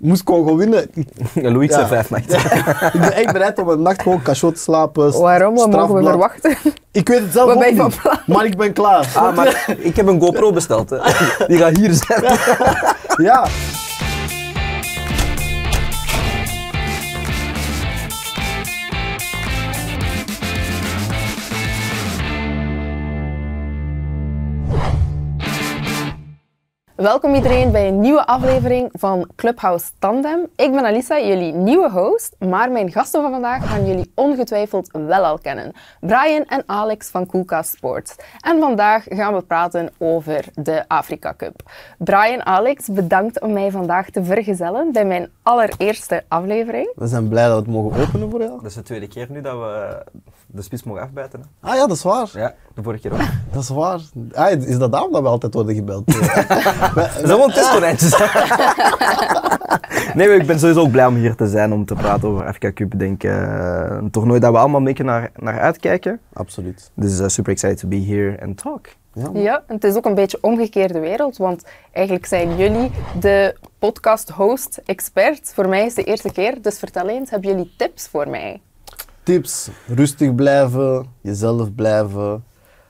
moest Congo winnen. Louis zei 5 nachten. Ik ben echt bereid om een nacht gewoon cachot te slapen. Waarom? Wat mogen we verwachten? Ik weet het zelf Wat ook ben je niet, van plan? maar ik ben klaar. Maar ik heb een GoPro besteld. Hè. Die gaat hier zijn. Ja. Welkom iedereen bij een nieuwe aflevering van Clubhouse Tandem. Ik ben Alissa, jullie nieuwe host, maar mijn gasten van vandaag gaan jullie ongetwijfeld wel al kennen. Brian en Alex van Coolcast Sports. En vandaag gaan we praten over de Afrika Cup. Brian, Alex, bedankt om mij vandaag te vergezellen bij mijn allereerste aflevering. We zijn blij dat we het mogen openen voor jou. Dat is de tweede keer nu dat we de spits mogen afbijten. Hè. Ah ja, dat is waar. Ja, de vorige keer ook. Dat is waar. Ah, is dat daarom dat we altijd worden gebeld? Dat zijn gewoon testkonijntjes. Nee, ik ben sowieso ook blij om hier te zijn om te praten over Afrika Cup. Ik denk een toernooi dat we allemaal een beetje naar uitkijken. Absoluut. Dus super excited to be here and talk. Ja, en het is ook een beetje omgekeerde wereld, want eigenlijk zijn jullie de podcast-host-expert. Voor mij is het de eerste keer, dus vertel eens, hebben jullie tips voor mij? Tips, rustig blijven, jezelf blijven.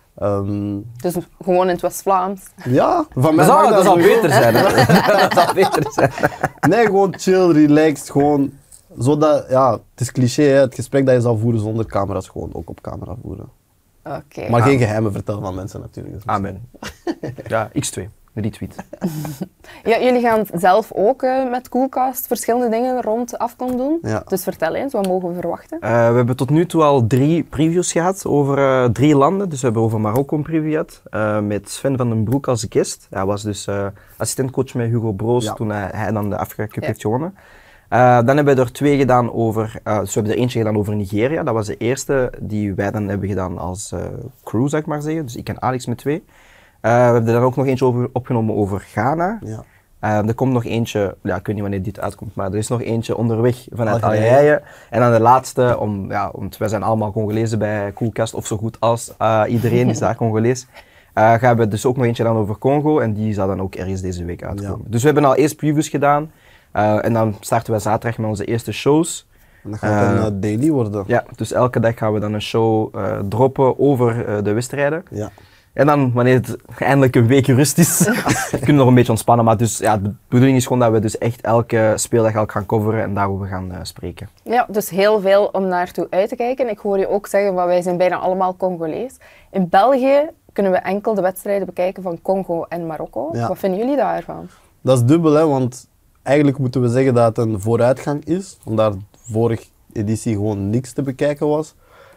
Dus gewoon in het West-Vlaams. Ja, van mij Dat zou beter zijn. Hè? Dat zou beter zijn. Nee, gewoon chill, relaxed, gewoon zodat, ja, het is cliché, hè, het gesprek dat je zal voeren zonder camera's, gewoon ook op camera voeren. Oké. Maar geen geheimen vertellen van mensen natuurlijk. Dus Amen. Ja, X2, retweet. Ja, jullie gaan zelf ook met Coolcast verschillende dingen rond Afcon doen. Ja. Dus vertel eens, wat mogen we verwachten? We hebben tot nu toe al 3 previews gehad over 3 landen. Dus we hebben over Marokko een preview gehad, met Sven van den Broek als guest. Hij was dus assistentcoach met Hugo Broos toen hij dan de Afrika Cup heeft gewonnen. Dan hebben we er 2 gedaan over, dus we hebben er eentje gedaan over Nigeria. Dat was de eerste die wij dan hebben gedaan als crew, zou ik maar zeggen. Dus ik en Alex met 2. We hebben er dan ook nog eentje opgenomen over Ghana. Ja. Er komt nog eentje, ja, ik weet niet wanneer dit uitkomt, maar er is nog eentje onderweg vanuit Algerije. En dan de laatste, want wij zijn allemaal Congolezen bij Coolcast, of zo goed als iedereen is daar Congolees. Gaan we dus ook nog eentje dan over Congo en die zal dan ook ergens deze week uitkomen. Ja. Dus we hebben al eerst previews gedaan en dan starten we zaterdag met onze eerste shows. En dat gaat een daily worden. Ja, dus elke dag gaan we dan een show droppen over de wedstrijden. Ja. En dan, wanneer het eindelijk een week rust is, kunnen we nog een beetje ontspannen. Maar dus, ja, de bedoeling is gewoon dat we dus echt elke speeldag ook gaan coveren en daarover gaan spreken. Ja, dus heel veel om naartoe uit te kijken. Ik hoor je ook zeggen, wij zijn bijna allemaal Congolees. In België kunnen we enkel de wedstrijden bekijken van Congo en Marokko. Ja. Wat vinden jullie daarvan? Dat is dubbel, hè, want eigenlijk moeten we zeggen dat het een vooruitgang is. Omdat vorige editie gewoon niks te bekijken was.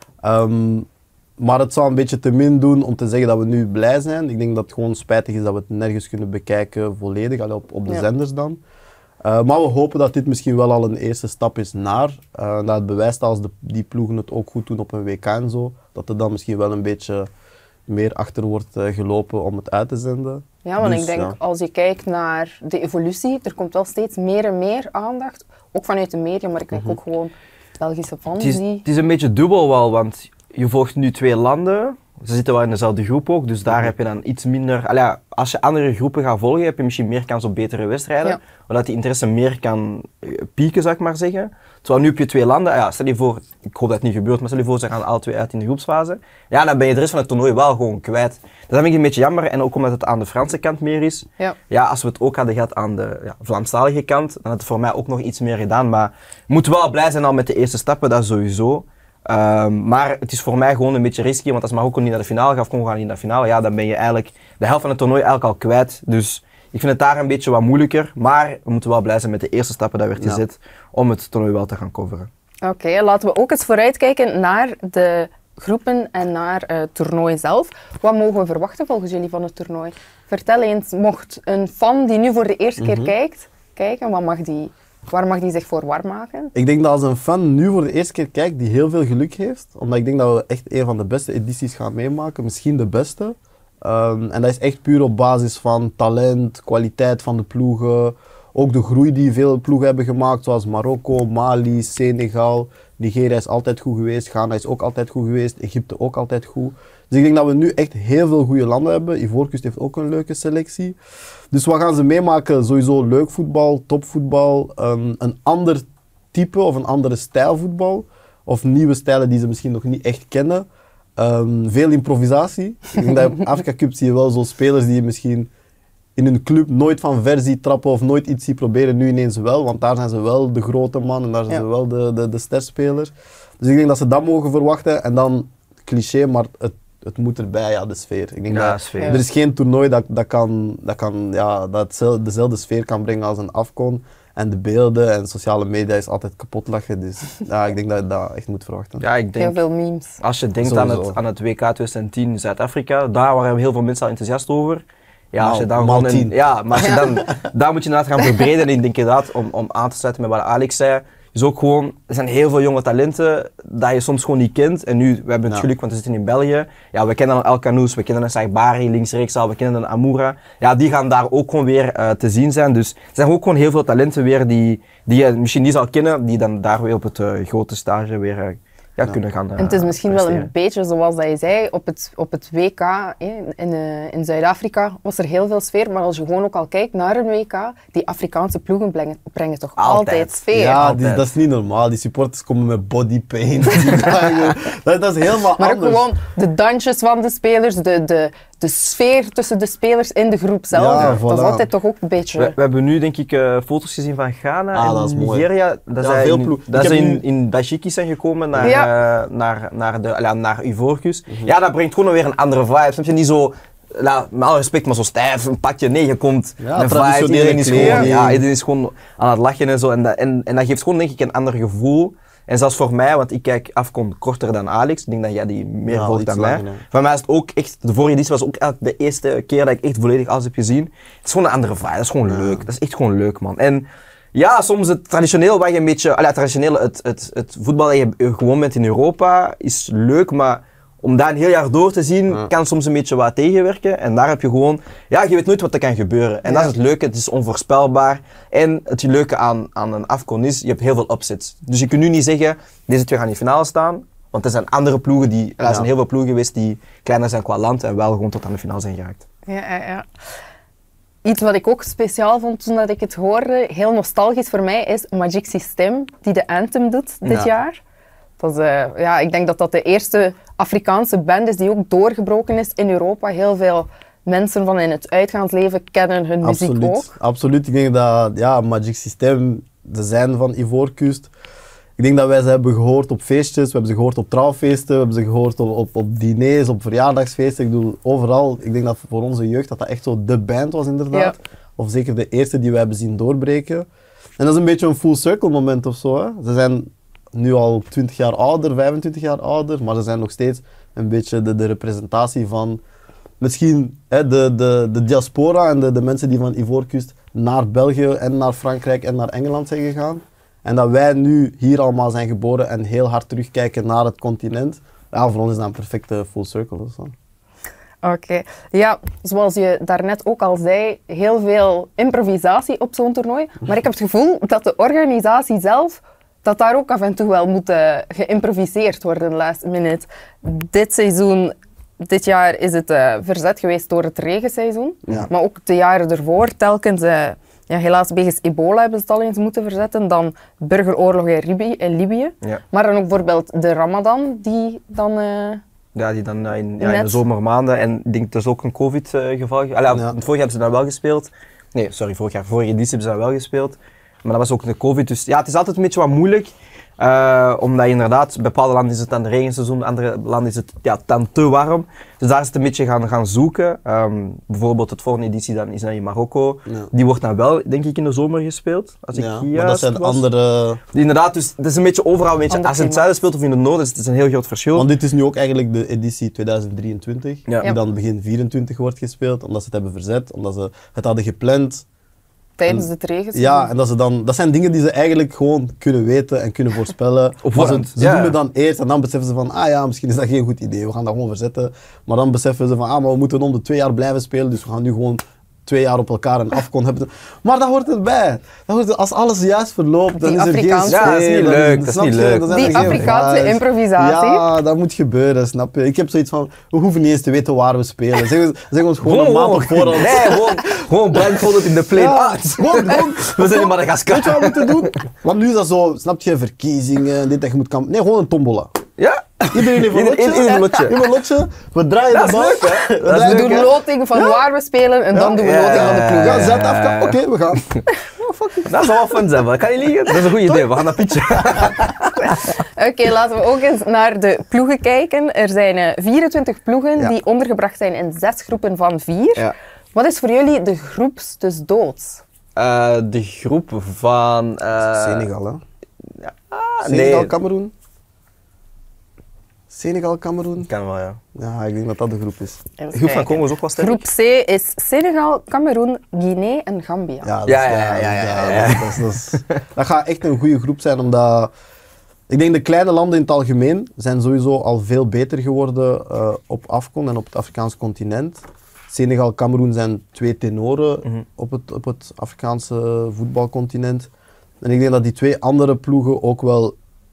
Maar het zou een beetje te min doen om te zeggen dat we nu blij zijn. Ik denk dat het gewoon spijtig is dat we het nergens kunnen bekijken volledig, op de zenders dan. Maar we hopen dat dit misschien wel al een eerste stap is naar. Dat het bewijst als die ploegen het ook goed doen op een WK en zo. Dat er dan misschien wel een beetje meer achter wordt gelopen om het uit te zenden. Ja, want dus, ik denk als je kijkt naar de evolutie, er komt wel steeds meer en meer aandacht. Ook vanuit de media, maar ik denk ook gewoon Belgische fans. Het is een beetje dubbel wel, want je volgt nu 2 landen. Ze zitten wel in dezelfde groep ook, dus daar heb je dan iets minder... als je andere groepen gaat volgen, heb je misschien meer kans op betere wedstrijden. Omdat die interesse meer kan pieken, zou ik maar zeggen. Terwijl nu heb je 2 landen. Stel je voor, ik hoop dat het niet gebeurt, maar stel je voor, ze gaan alle 2 uit in de groepsfase. Ja, dan ben je de rest van het toernooi wel gewoon kwijt. Dus dat vind ik een beetje jammer. En ook omdat het aan de Franse kant meer is. Ja, als we het ook hadden gehad aan de Vlaamstalige kant, dan had het voor mij ook nog iets meer gedaan. Maar we moeten wel blij zijn al met de eerste stappen, dat sowieso. Maar het is voor mij gewoon een beetje risky, want als Marokko niet naar de finale gaat of Congo gaat niet naar de finale, ja, dan ben je eigenlijk de helft van het toernooi eigenlijk al kwijt. Dus ik vind het daar een beetje wat moeilijker, maar we moeten wel blij zijn met de eerste stappen die werd gezet om het toernooi wel te gaan coveren. Oké, laten we ook eens vooruitkijken naar de groepen en naar het toernooi zelf. Wat mogen we verwachten volgens jullie van het toernooi? Vertel eens, mocht een fan die nu voor de eerste keer kijken, waar mag die zich voor warm maken? Ik denk dat als een fan nu voor de eerste keer kijkt, die heel veel geluk heeft. Omdat ik denk dat we echt een van de beste edities gaan meemaken. Misschien de beste. En dat is echt puur op basis van talent, kwaliteit van de ploegen. Ook de groei die veel ploegen hebben gemaakt, zoals Marokko, Mali, Senegal. Nigeria is altijd goed geweest, Ghana is ook altijd goed geweest, Egypte ook altijd goed. Dus ik denk dat we nu echt heel veel goede landen hebben. Ivoorkust heeft ook een leuke selectie. Dus wat gaan ze meemaken? Sowieso leuk voetbal, topvoetbal, een ander type of een andere stijl voetbal. Of nieuwe stijlen die ze misschien nog niet echt kennen. Veel improvisatie. Ik denk dat op Afrika Cup zie je wel zo spelers die je misschien in hun club nooit van ver ziet trappen of nooit iets ziet proberen, nu ineens wel. Want daar zijn ze wel de grote man en daar zijn ze wel de sterspelers. Dus ik denk dat ze dat mogen verwachten. En dan, cliché, maar het moet erbij, ja, de sfeer. Ik denk dat sfeer. Er is geen toernooi dat dezelfde sfeer kan brengen als een AFCON. En de beelden en sociale media is altijd kapot lachen. Dus ja, ik denk dat je dat echt moet verwachten. Ja, ik denk, Heel veel memes. als je denkt aan het WK 2010 in Zuid-Afrika, daar waren heel veel mensen al enthousiast over. Ja, als je dan maal gewoon 10. maar als je dan, daar moet je inderdaad gaan verbreden. En ik denk inderdaad, om aan te sluiten met wat Alex zei, is ook gewoon, er zijn heel veel jonge talenten dat je soms gewoon niet kent. En nu, we hebben het geluk, want we zitten in België. Ja, we kennen dan El Canoes, we kennen een Sagbari links-rechts al, we kennen een Amoura. Ja, die gaan daar ook gewoon weer te zien zijn. Dus er zijn ook gewoon heel veel talenten weer die je misschien niet zal kennen, die dan daar weer op het grote stage weer kunnen gaan En het is misschien wel presteren. een beetje zoals dat je zei, op het WK in Zuid-Afrika was er heel veel sfeer, maar als je gewoon ook al kijkt naar een WK, die Afrikaanse ploegen brengen toch altijd sfeer. Ja, Altijd. dat is niet normaal. Die supporters komen met bodypaint. dat is helemaal Maar ook anders. gewoon de dansjes van de spelers, de sfeer tussen de spelers in de groep zelf. Ja, Dat is voilà. altijd toch ook een beetje... We hebben nu denk ik foto's gezien van Ghana dat is en mooi. Nigeria. Dat Ja, zij veel in, ploeg. dat Ik ze heb in, nu- in Dashiki zijn gekomen naar Ivoorkust. Ja, dat brengt gewoon weer een andere vibe. Snap je, niet zo, met alle respect, maar zo stijf, een pakje. Nee, je komt Ja, een vibe, traditionele kleding. iedereen is gewoon aan het lachen en zo. En dat geeft gewoon denk ik een ander gevoel. En zelfs voor mij, want ik kijk AFCON korter dan Alex, ik denk dat jij die meer volgt iets dan mij. langer, ja. Voor mij is het ook echt, de vorige editie was ook echt de eerste keer dat ik echt volledig alles heb gezien. Het is gewoon een andere vibe, dat is gewoon leuk. Dat is echt gewoon leuk, man. En ja, soms het traditioneel wat je een beetje, het voetbal dat je gewoon bent in Europa is leuk, maar om dat een heel jaar door te zien, kan soms een beetje wat tegenwerken. En daar heb je gewoon, je weet nooit wat er kan gebeuren. En dat is het leuke, het is onvoorspelbaar. En het leuke aan een AFCON is, je hebt heel veel upsets. Dus je kunt nu niet zeggen, deze twee gaan in de finale staan. Want er zijn andere ploegen, er zijn heel veel ploegen geweest die kleiner zijn qua land en wel gewoon tot aan de finale zijn geraakt. Ja. Iets wat ik ook speciaal vond toen dat ik het hoorde, heel nostalgisch voor mij, is Magic System, die de Anthem doet dit jaar. Dat is, ik denk dat dat de eerste Afrikaanse band is die ook doorgebroken is in Europa. Heel veel mensen van in het uitgaansleven kennen hun muziek ook. Absoluut. Ik denk dat Magic System, ze zijn van Ivoorkust. Ik denk dat wij ze hebben gehoord op feestjes, we hebben ze gehoord op trouwfeesten, we hebben ze gehoord op diners, op verjaardagsfeesten. Ik bedoel, overal. Ik denk dat voor onze jeugd dat echt zo de band was inderdaad. Ja. Of zeker de eerste die we hebben zien doorbreken. En dat is een beetje een full circle moment of zo. Hè. Ze zijn nu al 20 jaar ouder, 25 jaar ouder, maar ze zijn nog steeds een beetje de representatie van misschien de diaspora en de mensen die van Ivoorkust naar België en naar Frankrijk en naar Engeland zijn gegaan. En dat wij nu hier allemaal zijn geboren en heel hard terugkijken naar het continent. Ja, voor ons is dat een perfecte full circle. Dus. Oké. Ja, zoals je daarnet ook al zei, heel veel improvisatie op zo'n toernooi. Maar ik heb het gevoel dat de organisatie zelf, dat daar ook af en toe wel moet geïmproviseerd worden last minute. Dit jaar is het verzet geweest door het regenseizoen. Ja. Maar ook de jaren ervoor telkens... helaas wegens ebola hebben ze het al eens moeten verzetten. Dan burgeroorlog in Libië. Ja. Maar dan ook bijvoorbeeld de Ramadan, die dan... die dan in de zomermaanden. En ik denk dat is ook een COVID-geval. Vorig jaar hebben ze dat wel gespeeld. Nee, sorry, vorige editie hebben ze dat wel gespeeld. Maar dat was ook de COVID. Dus ja, het is altijd een beetje wat moeilijk. Omdat inderdaad, bepaalde landen is het dan regenseizoen, andere landen is het dan te warm. Dus daar is het een beetje gaan zoeken. Bijvoorbeeld het volgende editie dan is dan in Marokko. Ja. Die wordt dan wel, denk ik, in de zomer gespeeld. Als ik maar dat zijn andere... Inderdaad, dus het is een beetje overal. Een beetje, als je in het zuiden speelt of in het noorden, is het een heel groot verschil. Want dit is nu ook eigenlijk de editie 2023, die dan begin 24 wordt gespeeld, omdat ze het hebben verzet, omdat ze het hadden gepland. Tijdens het regenseizoen. Ja, en dat zijn dingen die ze eigenlijk gewoon kunnen weten en kunnen voorspellen. Maar ze doen het dan eerst en dan beseffen ze van, misschien is dat geen goed idee, we gaan dat gewoon verzetten. Maar dan beseffen ze van, maar we moeten om de 2 jaar blijven spelen, dus we gaan nu gewoon 2 jaar op elkaar een afkon hebben. Maar dat hoort erbij. Als alles juist verloopt, dan Die is er geen Afrikaanse- Ja, dat is niet dan- leuk, dat is snap niet je? leuk. Dan zijn Die er geen Afrikaanse vibes. improvisatie. Ja, dat moet gebeuren, snap je? Ik heb zoiets van, we hoeven niet eens te weten waar we spelen. Zeg ons gewoon een maand op voorhand. Nee, gewoon blindfolded in de plane. Ja, Ah, gewoon. we zijn in Madagaskar. Weet je wat we moeten doen? Want nu is dat zo, snap je, verkiezingen, dit en je moet kampen. Nee, gewoon een tombola. Ja? Iedereen heeft een lotje. Iedereen een lotje. Iedereen een lotje. We draaien Dat de is bal. leuk, hè? We Dat is draaien We leuk, doen hè? loting van waar we spelen en dan doen we Ja, loting van de ja, ploeg. Ja, zet af. Oké, we gaan. Dat zou wel fun zijn, maar dat kan niet liegen. Dat is een goed idee, we gaan naar pitchen. Oké, laten we ook eens naar de ploegen kijken. Er zijn 24 ploegen Ja. die ondergebracht zijn in 6 groepen van 4. Ja. Wat is voor jullie de groeps dus doods? De groep van... Senegal, hè? nee. Senegal, Cameroen. Senegal, Cameroen. Kan wel, ja. Ja, ik denk dat dat de groep is. Even De groep van kijken. Congo is ook wel sterk. Groep C is Senegal, Cameroen, Guinea en Gambia. Ja, dat, Ja, is- ja. dat gaat echt een goede groep zijn, omdat ik denk de kleine landen in het algemeen zijn sowieso al veel beter geworden op AFCON en op het Afrikaanse continent. Senegal, Cameroen zijn 2 tenoren op het Afrikaanse voetbalcontinent. En ik denk dat die 2 andere ploegen ook wel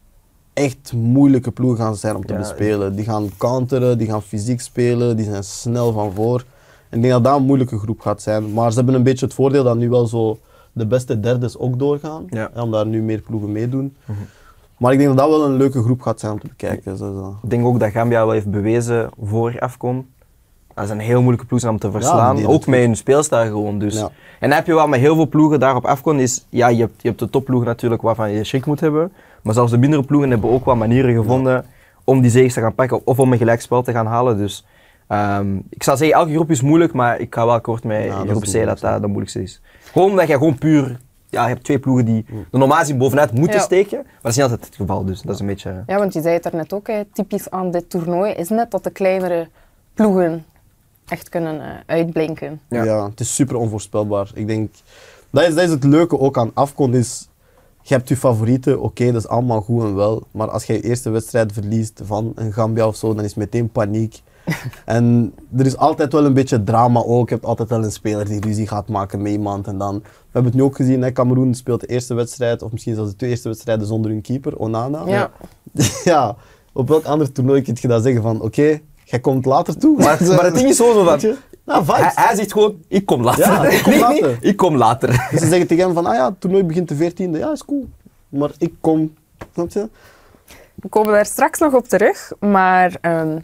echt moeilijke ploegen gaan zijn om te Ja, bespelen. Die gaan counteren, die gaan fysiek spelen, die zijn snel van voor. En ik denk dat dat een moeilijke groep gaat zijn. Maar ze hebben een beetje het voordeel dat nu wel zo de beste derdes ook doorgaan. Ja. Omdat er nu meer ploegen meedoen. Maar ik denk dat dat wel een leuke groep gaat zijn om te bekijken. Zo. Ik denk ook dat Gambia wel heeft bewezen voor AFCON. Dat zijn heel moeilijke ploegen om te verslaan. die ook met hun speelstijl gewoon. Dus. Ja. En dan heb je wel met heel veel ploegen daar op AFCON. Ja, je hebt de topploegen natuurlijk waarvan je schrik moet hebben. Maar zelfs de mindere ploegen hebben ook wel manieren gevonden om die zegens te gaan pakken of om een gelijkspel te gaan halen. Dus ik zou zeggen, elke groep is moeilijk, maar ik ga wel akkoord met Ja, dat groep is C de dat dat moeilijkste. de moeilijkste is. Gewoon omdat je gewoon puur... Ja, je hebt 2 ploegen die er normaal gezien bovenuit moeten Ja. steken, maar dat is niet altijd het geval. Dus dat is een beetje... Ja, want je zei het daarnet ook, hè, typisch aan dit toernooi is net dat de kleinere ploegen echt kunnen uitblinken. Ja. Ja, het is super onvoorspelbaar. Ik denk, dat is het leuke ook aan AFCON is, je hebt je favorieten, oké, dat is allemaal goed en wel. Maar als je je eerste wedstrijd verliest van een Gambia of zo, dan is meteen paniek. En er is altijd wel een beetje drama ook. Je hebt altijd wel een speler die ruzie gaat maken met iemand. En dan, we hebben het nu ook gezien, hè, Cameroen speelt de eerste wedstrijd, of misschien zelfs de 2 eerste wedstrijden zonder hun keeper, Onana. Ja. Ja, op welk ander toernooi kun je dat zeggen van, oké, jij komt later toe. Maar het ding is zo van... Weet je? Nou, vibes. Hij zegt gewoon, ik kom later. Ja, ik kom Nee, later. nee, ik kom later. Dus ze zeggen tegen hem van, ah ja, het toernooi begint de 14e. Ja, is cool. Maar ik kom, snap je? We komen daar straks nog op terug, maar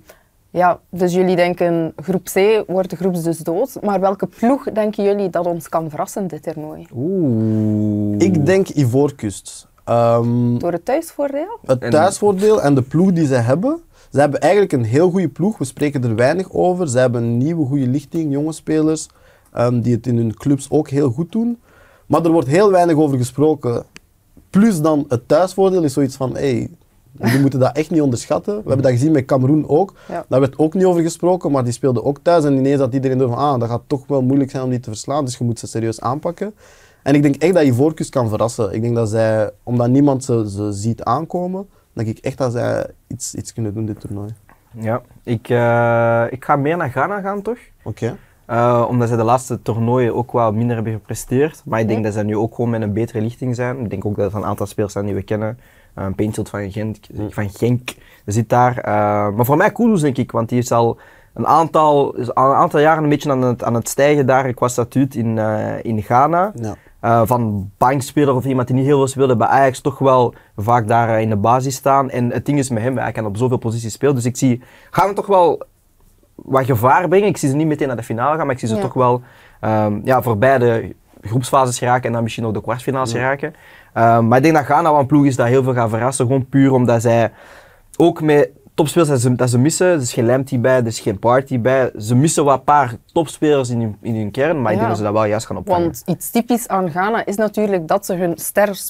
ja, dus jullie denken groep C wordt de groeps dus dood. Maar welke ploeg denken jullie dat ons kan verrassen dit toernooi? Oeh. Ik denk Ivoorkust. Door het thuisvoordeel? Het thuisvoordeel en de ploeg die ze hebben. Ze hebben eigenlijk een heel goede ploeg. We spreken er weinig over. Ze hebben een nieuwe goede lichting, jonge spelers, die het in hun clubs ook heel goed doen. Maar er wordt heel weinig over gesproken. Plus dan het thuisvoordeel is zoiets van, hey, we moeten dat echt niet onderschatten. We hebben dat gezien met Cameroen ook. Ja. Daar werd ook niet over gesproken, maar die speelden ook thuis. En ineens had iedereen door van, dat gaat toch wel moeilijk zijn om die te verslaan. Dus je moet ze serieus aanpakken. En ik denk echt dat Ivoorkust kan verrassen. Ik denk dat zij, omdat niemand ze ziet aankomen, denk ik echt dat zij iets kunnen doen dit toernooi. Ja, ik ga meer naar Ghana gaan toch? Oké. Omdat zij de laatste toernooien ook wel minder hebben gepresteerd. Maar ik denk dat zij nu ook gewoon met een betere lichting zijn. Ik denk ook dat er een aantal spelers zijn die we kennen. Paintfield van Genk zit daar. Maar voor mij Kudus denk ik, want die is al een aantal jaren een beetje aan het stijgen daar qua statuut in Ghana. Ja. Van bankspeler of iemand die niet heel veel speelde bij Ajax toch wel vaak daar in de basis staan. En het ding is met hem, hij kan op zoveel posities spelen. Dus ik zie Ghana toch wel wat gevaar brengen. Ik zie ze niet meteen naar de finale gaan, maar ik zie ze toch wel voorbij de groepsfases geraken en dan misschien ook de kwartfinales geraken. Maar ik denk dat Ghana wel een ploeg is dat heel veel gaat verrassen. Gewoon puur omdat zij ook met topspelers dat ze missen. Er is geen Lamptey bij, er is geen Partey bij. Ze missen wat paar topspelers in hun kern, maar ik denk dat ze dat wel juist gaan opvangen. Want iets typisch aan Ghana is natuurlijk dat ze hun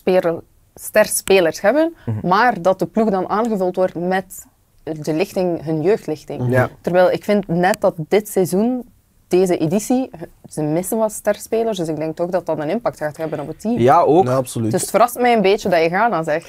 sterspelers hebben, maar dat de ploeg dan aangevuld wordt met de lichting, hun jeugdlichting. Ja. Terwijl ik vind net dat dit seizoen, deze editie, ze missen wat sterspelers, dus ik denk toch dat dat een impact gaat hebben op het team. Ja, ook. Ja, absoluut. Dus het verrast mij een beetje dat je Ghana zegt.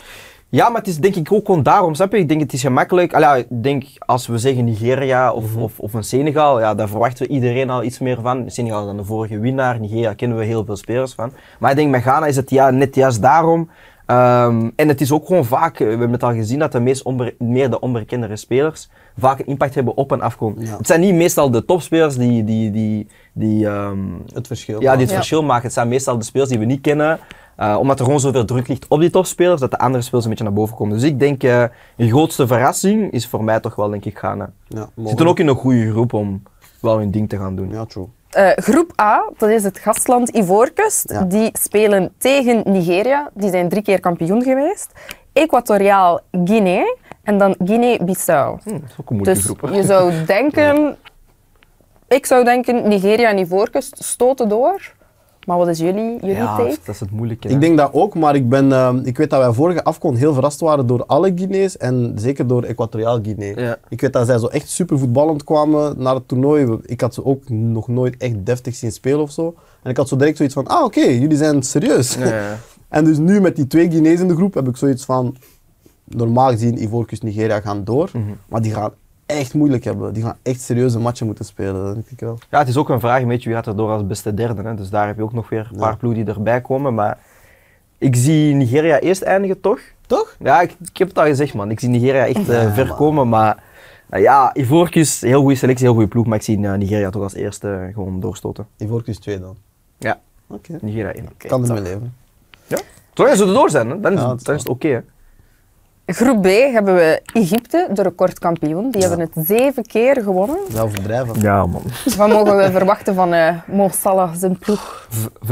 Ja, maar het is denk ik ook gewoon daarom, snap je? Ik denk het is gemakkelijk. Ik denk als we zeggen Nigeria of een Senegal, ja, daar verwachten we iedereen al iets meer van. Senegal is dan de vorige winnaar, Nigeria kennen we heel veel spelers van. Maar ik denk met Ghana is het net juist daarom. En het is ook gewoon vaak, we hebben het al gezien, dat de meer de onbekendere spelers vaak een impact hebben op een afkom. Ja. Het zijn niet meestal de topspelers die Het verschil. die het verschil maken. Het zijn meestal de spelers die we niet kennen. Omdat er gewoon zoveel druk ligt op die topspelers, dat de andere spelers een beetje naar boven komen. Dus ik denk, de grootste verrassing is voor mij toch wel, denk ik, Ghana. Ja, Ze zitten ook in een goede groep om wel hun ding te gaan doen. Ja, true. Groep A, dat is het gastland Ivoorkust. Ja. Die spelen tegen Nigeria. Die zijn 3 keer kampioen geweest. Equatoriaal Guinea en dan Guinea-Bissau. Dat is ook een moeilijke Dus groep. Hè? je zou denken... Ik zou denken, Nigeria en Ivoorkust stoten door. Maar wat is jullie Ja, take? dat is het moeilijke. hè. Ik denk dat ook, maar ik weet dat wij vorige afkon heel verrast waren door alle Guinea's en zeker door Equatoriaal Guinea. Ja. Ik weet dat zij zo echt super voetballend kwamen naar het toernooi. Ik had ze ook nog nooit echt deftig zien spelen of zo. En ik had zo direct zoiets van, oké, jullie zijn serieus. Ja. En dus nu met die 2 Guinea's in de groep heb ik zoiets van, normaal gezien Ivoorkust Nigeria gaan door, maar die gaan echt moeilijk hebben. Die gaan echt serieuze matchen moeten spelen, dat denk ik wel. Ja, het is ook een vraag, weet je, wie gaat er door als beste derde. Hè? Dus daar heb je ook nog weer een paar ploegen die erbij komen. Maar ik zie Nigeria eerst eindigen, toch? Toch? Ja, ik heb het al gezegd, man. Ik zie Nigeria echt ver komen. Maar Ivoorkust, heel goede selectie, heel goede ploeg. Maar ik zie Nigeria toch als eerste gewoon doorstoten. Ivoorkust 2 dan. Ja, Oké. Nigeria 1. Kan ermee leven. Ja? Zolang ze erdoor zijn, hè? Dan is, Ja, dan is het oké. Hè. Groep B hebben we Egypte, de recordkampioen. Die hebben het 7 keer gewonnen. Dat overdrijven. Ja, man. Wat mogen we verwachten van Mo Salah, zijn ploeg?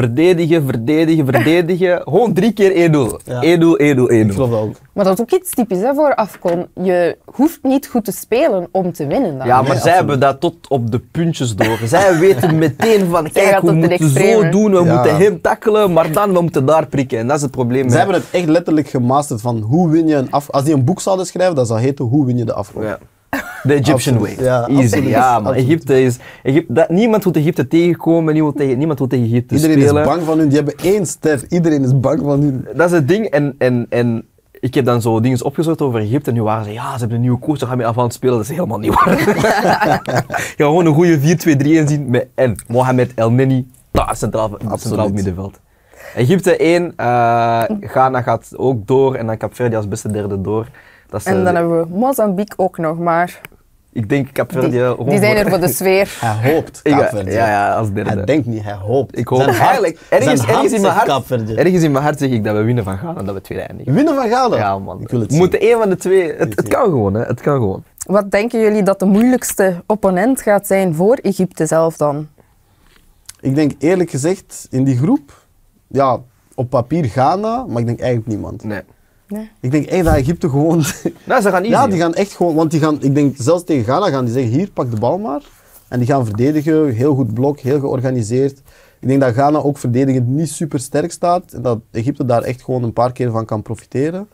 Verdedigen. Gewoon 3 keer 1-0. Ja. 1-0, 1-0, 1-0. Ik geloof dat ook. Maar dat is ook iets typisch hè, voor Afcon. Je hoeft niet goed te spelen om te winnen. Dan. Ja, maar Nee, zij absoluut. hebben dat tot op de puntjes door. Zij weten meteen van, kijk, gaat we tot de moeten extreme. zo doen, we Ja. moeten hem tackelen, maar dan we moeten daar prikken. En dat is het probleem. Ze hebben het echt letterlijk gemasterd van hoe win je een af. Als die een boek zouden schrijven, dat zou heten hoe win je de afgrond. Ja. De Egyptian Absoluut. way. Ja, Easy. absoluut. Ja, man. Absoluut. Niemand wil Egypte tegenkomen, niemand wil tegen Egypte Iedereen spelen. is bang van hun, die hebben 1 ster. Iedereen is bang van hun. Dat is het ding. En ik heb dan zo dingen opgezocht over Egypte en nu waren ze, ja, ze hebben een nieuwe coach, dan gaan we af aan het spelen. Dat is helemaal niet waar. Je gaat gewoon een goede 4-2-3 zien met Mohamed El Neni, centraal middenveld. Egypte 1, Ghana gaat ook door en dan Kaapverdi als beste derde door. Dat is, En dan hebben we Mozambique ook nog, maar ik denk Kaapverdi die zijn er voor de sfeer. Hij hoopt Ja, Kaapverdi. ja, als derde. Hij denkt niet, hij hoopt. Ik hoop Zijn hart- eigenlijk, ergens in mijn zegt hart, Kaapverdi. ergens in mijn hart zeg ik dat we winnen van Ghana en dat we tweede eindigen. Winnen van Ghana? Ja, man. Ik wil het We zien. moeten één van de twee. Het kan gewoon, hè. Het kan gewoon. Wat denken jullie dat de moeilijkste opponent gaat zijn voor Egypte zelf dan? Ik denk eerlijk gezegd, in die groep, ja, op papier Ghana, maar ik denk eigenlijk niemand. Nee. Ik denk echt dat Egypte gewoon... Nou, ze gaan easy. ja, die gaan echt gewoon... Want die gaan, ik denk zelfs tegen Ghana gaan die zeggen, hier, pak de bal maar. En die gaan verdedigen, heel goed blok, heel georganiseerd. Ik denk dat Ghana ook verdedigend niet super sterk staat. En dat Egypte daar echt gewoon een paar keer van kan profiteren.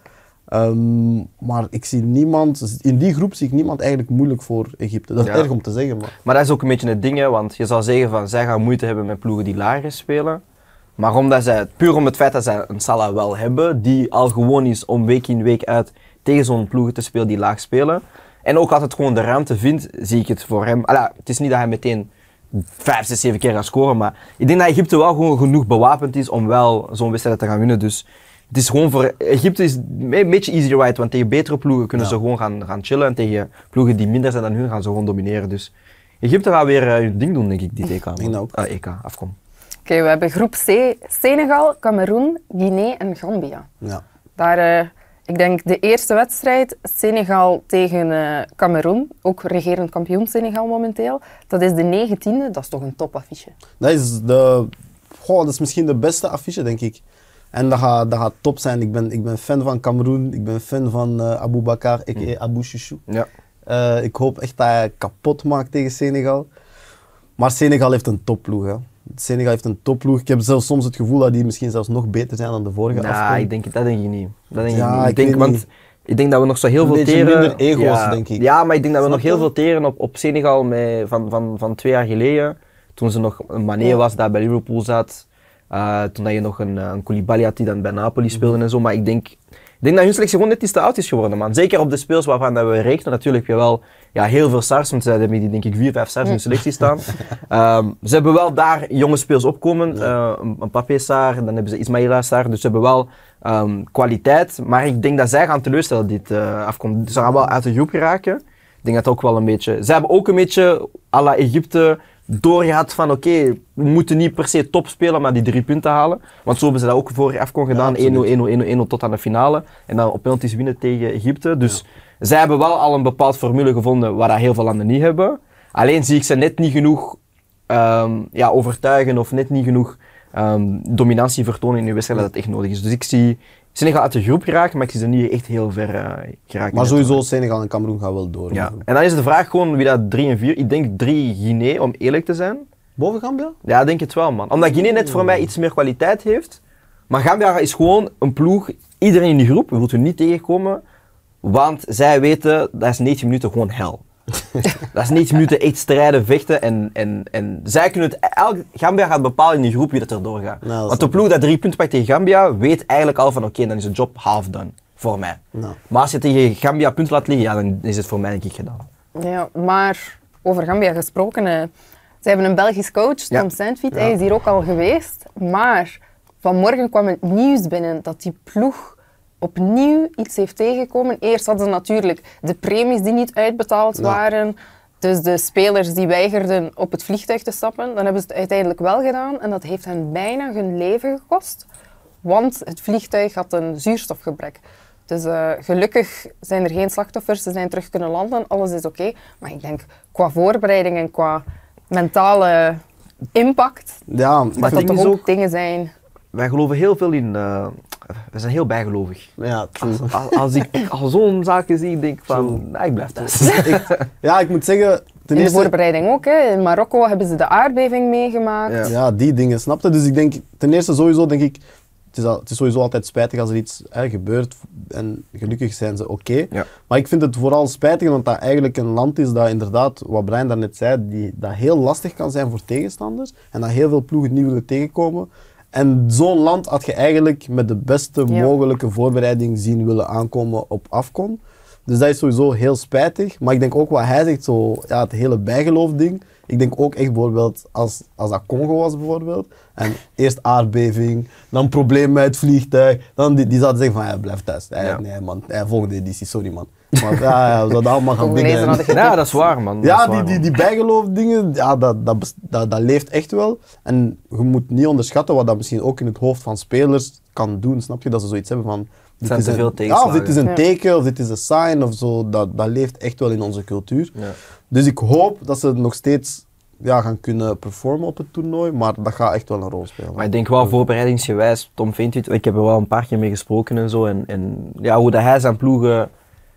Maar ik zie niemand... In die groep zie ik niemand eigenlijk moeilijk voor Egypte. Dat is Ja. erg om te zeggen, maar... Maar dat is ook een beetje het ding, hè, want je zou zeggen van zij gaan moeite hebben met ploegen die lager spelen. Maar omdat zij, puur om het feit dat zij een Salah wel hebben, die al gewoon is om week in week uit tegen zo'n ploegen te spelen die laag spelen. En ook als het gewoon de ruimte vindt, zie ik het voor hem. Het is niet dat hij meteen 5, 6, 7 keer gaat scoren, maar ik denk dat Egypte wel gewoon genoeg bewapend is om wel zo'n wedstrijd te gaan winnen. Dus het is gewoon voor Egypte is een beetje easy ride, want tegen betere ploegen kunnen ze gewoon gaan chillen en tegen ploegen die minder zijn dan hun gaan ze gewoon domineren. Dus Egypte gaat weer hun ding doen, denk ik, dit EK. denk dat ook. EK, afkom. Oké, we hebben groep C, Senegal, Cameroen, Guinea en Gambia. Ja. Daar, ik denk de eerste wedstrijd, Senegal tegen Cameroen, ook regerend kampioen Senegal momenteel. Dat is de 19e, dat is toch een topaffiche. Dat is misschien de beste affiche, denk ik. En dat gaat top zijn. Ik ben fan van Cameroen, ik ben fan van Aboubakar, a.k.a. Abou Chouchou. Ja. Ik hoop echt dat hij kapot maakt tegen Senegal. Maar Senegal heeft een topploeg. Hè. Senegal heeft een topploeg. Ik heb zelfs soms het gevoel dat die misschien zelfs nog beter zijn dan de vorige afkomst. Dat denk ik niet. Dat denk Ja, ik niet. ik weet niet. Ik denk dat we nog zo heel Een veel beetje teren. minder ego's, denk ik. Ja, maar ik denk dat we Snap nog heel je? veel teren op Senegal van 2 jaar geleden. Toen ze nog een Mané was, daar bij Liverpool zat. Toen dat je nog een Koulibaly had die dan bij Napoli speelde en zo. Maar ik denk dat hun selectie gewoon net iets te oud is geworden, man. Zeker op de speels waarvan dat we rekenen. Natuurlijk heb je wel heel veel stars, want ze hebben die denk ik 4, 5 stars in hun selectie staan. Ze hebben wel daar jonge speels opkomen. Een Pape-star, dan hebben ze Ismaila-star. Dus ze hebben wel kwaliteit. Maar ik denk dat zij gaan teleurstellen dit afkomt. Ze gaan wel uit de groep geraken. Ik denk dat ook wel een beetje... Ze hebben ook een beetje à la Egypte doorgehad van oké, we moeten niet per se top spelen, maar die 3 punten halen. Want zo hebben ze dat ook vorige afkom gedaan, 1-0 tot aan de finale. En dan op penalties winnen tegen Egypte. Dus zij hebben wel al een bepaald formule gevonden waar dat heel veel landen niet hebben. Alleen zie ik ze net niet genoeg overtuigen of net niet genoeg dominantie vertonen in de wedstrijd dat het echt nodig is. Dus ik zie Senegal uit de groep geraken, maar ik zie ze niet echt heel ver geraken. Maar sowieso Senegal en Cameroen gaan wel door. Ja. En dan is de vraag gewoon wie dat 3 en 4. Ik denk 3 Guinea, om eerlijk te zijn. Boven Gambia? Ja, ik denk het wel, man. Omdat Guinea net voor mij iets meer kwaliteit heeft. Maar Gambia is gewoon een ploeg, iedereen in die groep, we moeten niet tegenkomen. Want zij weten, dat is 90 minuten gewoon hel. Dat is 90 minuten echt strijden, vechten en zij kunnen het... Gambia gaat bepalen in die groep wie dat erdoor gaat. Nou, want de ploeg dat 3 punten pakt tegen Gambia, weet eigenlijk al van oké, dan is de job half done. Voor mij. Nou. Maar als je tegen Gambia punten laat liggen, ja, dan is het voor mij denk ik gedaan. Ja, maar over Gambia gesproken, ze hebben een Belgisch coach, Tom Saintfiet, hij is hier ook al geweest. Maar vanmorgen kwam het nieuws binnen dat die ploeg opnieuw iets heeft tegengekomen. Eerst hadden ze natuurlijk de premies die niet uitbetaald waren. Dus de spelers die weigerden op het vliegtuig te stappen. Dan hebben ze het uiteindelijk wel gedaan en dat heeft hen bijna hun leven gekost. Want het vliegtuig had een zuurstofgebrek. Dus gelukkig zijn er geen slachtoffers, ze zijn terug kunnen landen, alles is oké. Maar ik denk qua voorbereiding en qua mentale impact, maar dat toch ook dingen zijn. Wij geloven heel veel in... we zijn heel bijgelovig. Ja, als ik al zo'n zaken zie, denk ik van, ik blijf thuis. Ik moet zeggen... In de voorbereiding ook, hè. In Marokko hebben ze de aardbeving meegemaakt. Ja, die dingen, snapte. Dus ik denk, ten eerste sowieso denk ik, het is sowieso altijd spijtig als er iets gebeurt en gelukkig zijn ze oké. Ja. Maar ik vind het vooral spijtig, want dat eigenlijk een land is dat inderdaad, wat Brian daarnet zei, dat heel lastig kan zijn voor tegenstanders en dat heel veel ploegen niet willen tegenkomen. En zo'n land had je eigenlijk met de beste mogelijke voorbereiding zien willen aankomen op AFCON. Dus dat is sowieso heel spijtig. Maar ik denk ook wat hij zegt, het hele bijgeloofding. Ik denk ook echt bijvoorbeeld, als dat Congo was bijvoorbeeld, en eerst aardbeving, dan probleem met het vliegtuig, dan die zouden zeggen van, blijf thuis. Nee man, volgende editie, sorry man. Maar we zouden allemaal gaan binnen. Ja, dat is waar man. Ja, die bijgeloofdingen, dat leeft echt wel. En je moet niet onderschatten wat dat misschien ook in het hoofd van spelers kan doen, snap je? Dat ze zoiets hebben van... of dit is een teken, of dit is een sign, of zo. Dat leeft echt wel in onze cultuur. Ja. Dus ik hoop dat ze nog steeds gaan kunnen performen op het toernooi, maar dat gaat echt wel een rol spelen. Maar ik denk wel voorbereidingsgewijs, Tom Saintfiet, ik heb er wel een paar keer mee gesproken en zo. En hoe dat hij zijn ploegen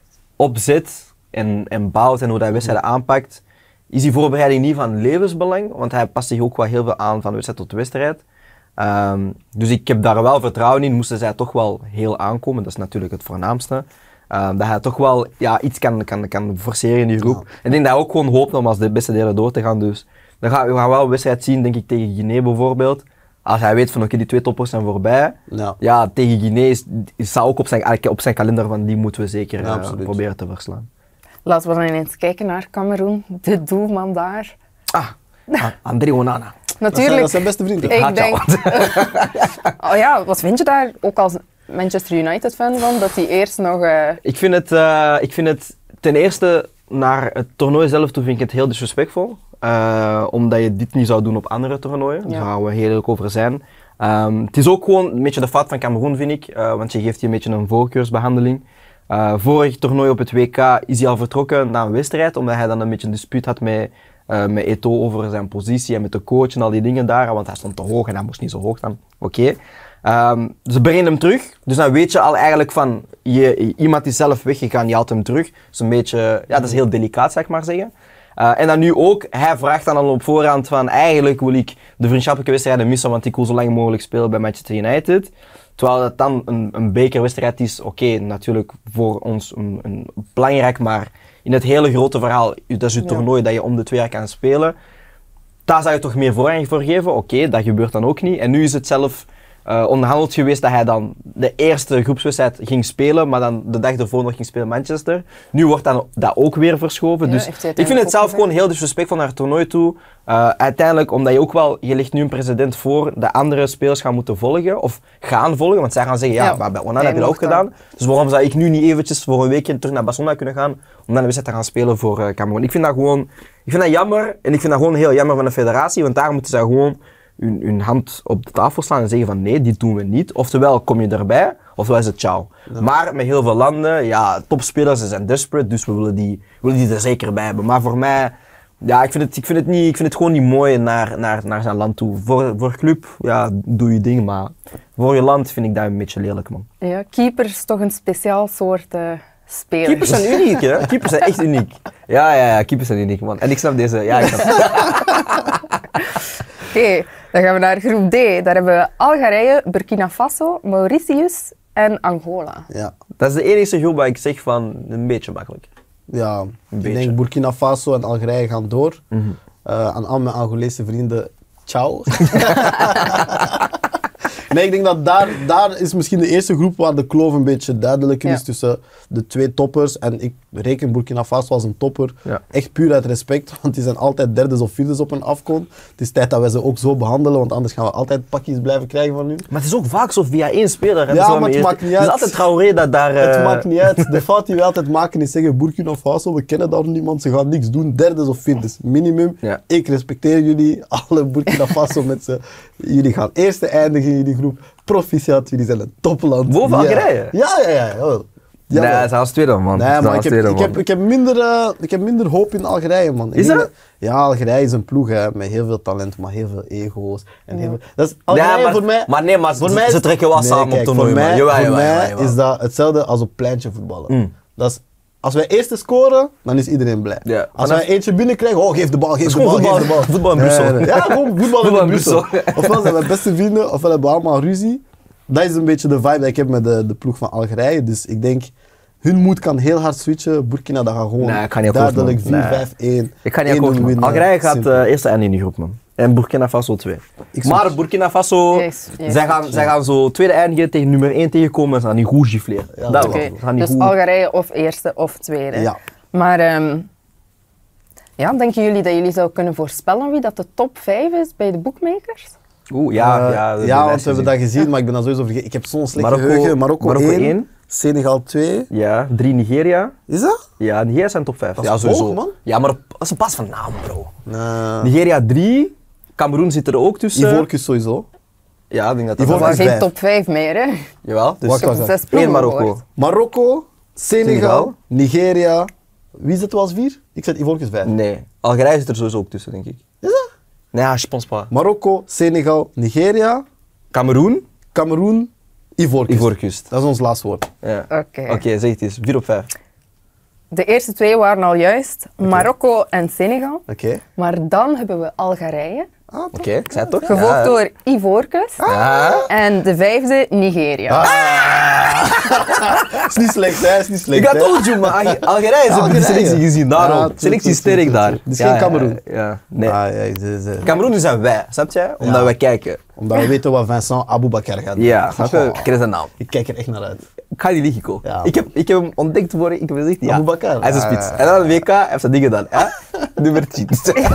opzet en bouwt en hoe hij wedstrijden aanpakt, is die voorbereiding niet van levensbelang, want hij past zich ook wel heel veel aan van wedstrijd tot wedstrijd. Dus ik heb daar wel vertrouwen in, moesten zij toch wel heel aankomen, dat is natuurlijk het voornaamste. Dat hij toch wel iets kan forceren in die groep. Ja. Ik denk dat hij ook gewoon hoopt om als de beste delen door te gaan. Dus we gaan wel een wedstrijd zien, denk ik, tegen Guinea bijvoorbeeld. Als hij weet van oké, die 2 toppers zijn voorbij. Ja, tegen Guinea staat ook op zijn kalender van die moeten we zeker proberen te verslaan. Laten we dan eens kijken naar Cameroen, de doelman daar. André Onana. Natuurlijk. Dat is zijn beste vriend. Ik denk... wat vind je daar ook als Manchester United fan van, dat hij eerst nog... Ik vind het ten eerste, naar het toernooi zelf toe vind ik het heel disrespectvol. Omdat je dit niet zou doen op andere toernooien. Daar gaan we heel eerlijk over zijn. Het is ook gewoon een beetje de fout van Cameroen, vind ik. Want je geeft je een beetje een voorkeursbehandeling. Vorig toernooi op het WK is hij al vertrokken na een wedstrijd, omdat hij dan een beetje een dispuut had met Eto'o over zijn positie en met de coach en al die dingen daar. Want hij stond te hoog en hij moest niet zo hoog staan. Oké. Ze brengen hem terug, dus dan weet je al eigenlijk van, iemand is zelf weggegaan, je haalt hem terug. Dus een beetje, dat is heel delicaat, zeg maar zeggen. En dan nu ook, hij vraagt dan al op voorhand van, eigenlijk wil ik de vriendschappelijke wedstrijden missen, want ik wil zo lang mogelijk spelen bij Manchester United. Terwijl het dan een bekerwedstrijd is, oké, natuurlijk voor ons een belangrijk, maar in het hele grote verhaal, dat is het toernooi dat je om de 2 jaar kan spelen. daar zou je toch meer voorrang voor geven. Oké, dat gebeurt dan ook niet. En nu is het zelf onderhandeld geweest dat hij dan de eerste groepswedstrijd ging spelen, maar dan de dag ervoor nog ging spelen Manchester. Nu wordt dan dat ook weer verschoven. Ja, Dus heeft hij ik vind het zelf uiteindelijk gewoon heel disrespectvol naar het toernooi toe. Uiteindelijk, omdat je ook wel, je legt nu een precedent voor, de andere spelers gaan moeten volgen, of gaan volgen, want zij gaan zeggen, ja, maar bij Onana heb je dat ook gedaan. Dus waarom zou ik nu niet eventjes voor een weekje terug naar Barcelona kunnen gaan, om dan een wedstrijd te gaan spelen voor Cameroen? Ik vind dat jammer, en ik vind dat gewoon heel jammer van de federatie, want daar moeten zij gewoon hun hand op de tafel slaan en zeggen van nee, dit doen we niet. Oftewel kom je erbij, ofwel is het ciao. Ja. Maar met heel veel landen, ja, topspelers ze zijn desperate, dus we willen die er zeker bij hebben. Maar voor mij, ja, ik vind het gewoon niet mooi naar zijn land toe. Voor club, ja, doe je ding, maar voor je land vind ik dat een beetje lelijk, man. Ja, keeper is toch een speciaal soort speler. Keepers zijn uniek, hè? Keepers zijn echt uniek. Ja, keepers zijn uniek, man. En ik snap deze, ja, ik snap Oké, dan gaan we naar groep D. Daar hebben we Algerije, Burkina Faso, Mauritius en Angola. Ja. Dat is de enige groep waar ik zeg van een beetje makkelijk. Ja, ik beetje. denk Burkina Faso en Algerije gaan door. Aan al mijn Angolese vrienden, ciao. Nee, ik denk dat daar is misschien de eerste groep waar de kloof een beetje duidelijker is tussen de twee toppers. En ik reken Burkina Faso als een topper. Ja. Echt puur uit respect, want die zijn altijd derdes of vierdes op een afkomst. Het is tijd dat wij ze ook zo behandelen, want anders gaan we altijd pakjes blijven krijgen van nu. Maar het is ook vaak zo via één speler. Hè? Ja, maar het maakt niet uit. Het is altijd Traoré dat daar... Het maakt niet uit. De fout die wij altijd maken is zeggen Burkina Faso, we kennen daar niemand, ze gaan niks doen. Derdes of vierdes, minimum. Ja. Ik respecteer jullie, alle Burkina Faso mensen. Jullie gaan eerste eindigen in jullie groep. Proficiat, jullie zijn een topland. Boven Algerije? Ja. Jawel. Nee, ze zijn als tweede, man. Nee, maar ik heb minder hoop in Algerije, man. Is dat? Ja, Algerije is een ploeg hè, met heel veel talent, maar heel veel ego's. En heel veel, dat is Algerije maar, voor mij... Maar voor mij ze trekken wel samen op toernooi, man. Voor mij is dat hetzelfde als op pleintje voetballen. Dat is, als wij eerste scoren, dan is iedereen blij. Ja. Als wij eentje binnenkrijgen, oh geef de bal, geef de bal. Voetbal in Brussel. Nee. Ja, gewoon voetbal in Brussel. Ofwel zijn wij beste vrienden, ofwel hebben we allemaal ruzie. Dat is een beetje de vibe die ik heb met de ploeg van Algerije. Dus ik denk, hun moed kan heel hard switchen. Burkina, dat gaat gewoon duidelijk 4-5-1. Ik ga niet akkoord, man. Algerije gaat eerste eindigen in die groep, man. En Burkina Faso 2. Maar Burkina Faso, zij gaan zo tweede eindigen, tegen nummer 1 tegenkomen en ze gaan niet goed gifleren. Ja, dus goed. Algerije of eerste of tweede. Ja. Maar denken jullie dat jullie zouden kunnen voorspellen wie dat de top 5 is bij de bookmakers? Ja, want we hebben dat gezien, maar ik ben dat sowieso vergeten. Ik heb zo'n slecht geheugen. Marokko 1, Senegal 2. Ja, 3 Nigeria. Is dat? Ja, Nigeria zijn top 5. Dat is sowieso. Hoog, man. Ja, maar dat is een pas van naam, bro. Nigeria 3, Cameroen zit er ook tussen. Ivoorkust sowieso. Ja, ik denk dat dat geen top 5 meer, hè? Jawel, dus wacht, 6 ploegen Marokko. Marokko, Senegal, Nigeria. Wie zit er als 4? Ik zet Ivoorkust 5. Nee, Algerije zit er sowieso ook tussen, denk ik. Is dat? Nee, je pense pas. Marokko, Senegal, Nigeria, Cameroen, Ivoorkust. Dat is ons laatste woord. Ja. Oké, zeg het eens. 4 op 5. De eerste 2 waren al juist. Marokko en Senegal. Maar dan hebben we Algerije. Oké, ik zei het toch? Gevolgd door Ivoorkust. En de 5e Nigeria. Is niet slecht, hè? Is niet slecht. Ik had told you, maar Algerije heeft de selectie gezien, daarom. Selectie sterk daar. Het is geen Cameroen. Nee. Cameroen zijn wij, snap je? Omdat wij kijken. Omdat we weten wat Vincent Aboubakar gaat doen. Ja, snap je? Ik ken zijn naam. Ik kijk er echt naar uit. Ik ga niet liegen, Ko. Ik heb hem ontdekt worden, ik heb gezegd, ja. Aboubakar. Hij is een spits. En dan de WK heeft zijn dingen gedaan. Nummer 10.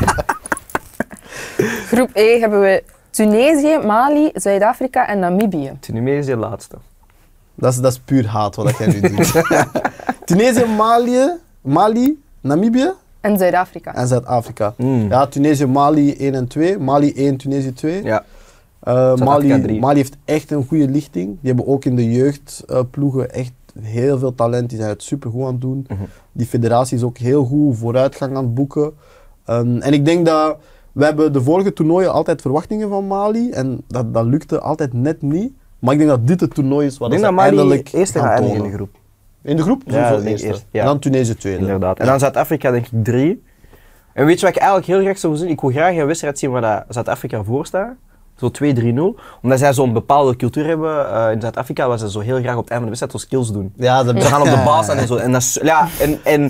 Groep E hebben we Tunesië, Mali, Zuid-Afrika en Namibië. Tunesië laatste. Dat is puur haat wat jij nu doet. Tunesië, Mali, Namibië en Zuid-Afrika. Ja, Tunesië, Mali 1 en 2. Mali 1, Tunesië 2. Ja. Mali heeft echt een goede lichting. Die hebben ook in de jeugdploegen echt heel veel talent. Die zijn het supergoed aan het doen. Die federatie is ook heel goed vooruitgang aan het boeken. En ik denk dat we hebben de vorige toernooien altijd verwachtingen van Mali en dat lukte altijd net niet. Maar ik denk dat dit het toernooi is waar ze eindelijk eerste gaan eindigen in de groep. In de groep? Ja, eerste. Ja. En dan Tunesië tweede. Inderdaad. En dan Zuid-Afrika denk ik 3. En weet je wat ik eigenlijk heel graag zou zien? Ik wil graag een wedstrijd zien waar Zuid-Afrika voor staat. Zo 2-3-0. Omdat zij zo'n bepaalde cultuur hebben in Zuid-Afrika waar ze zo heel graag op het einde van de wedstrijd zo skills doen. Ja, ze gaan op de baas en zo. En dat is, en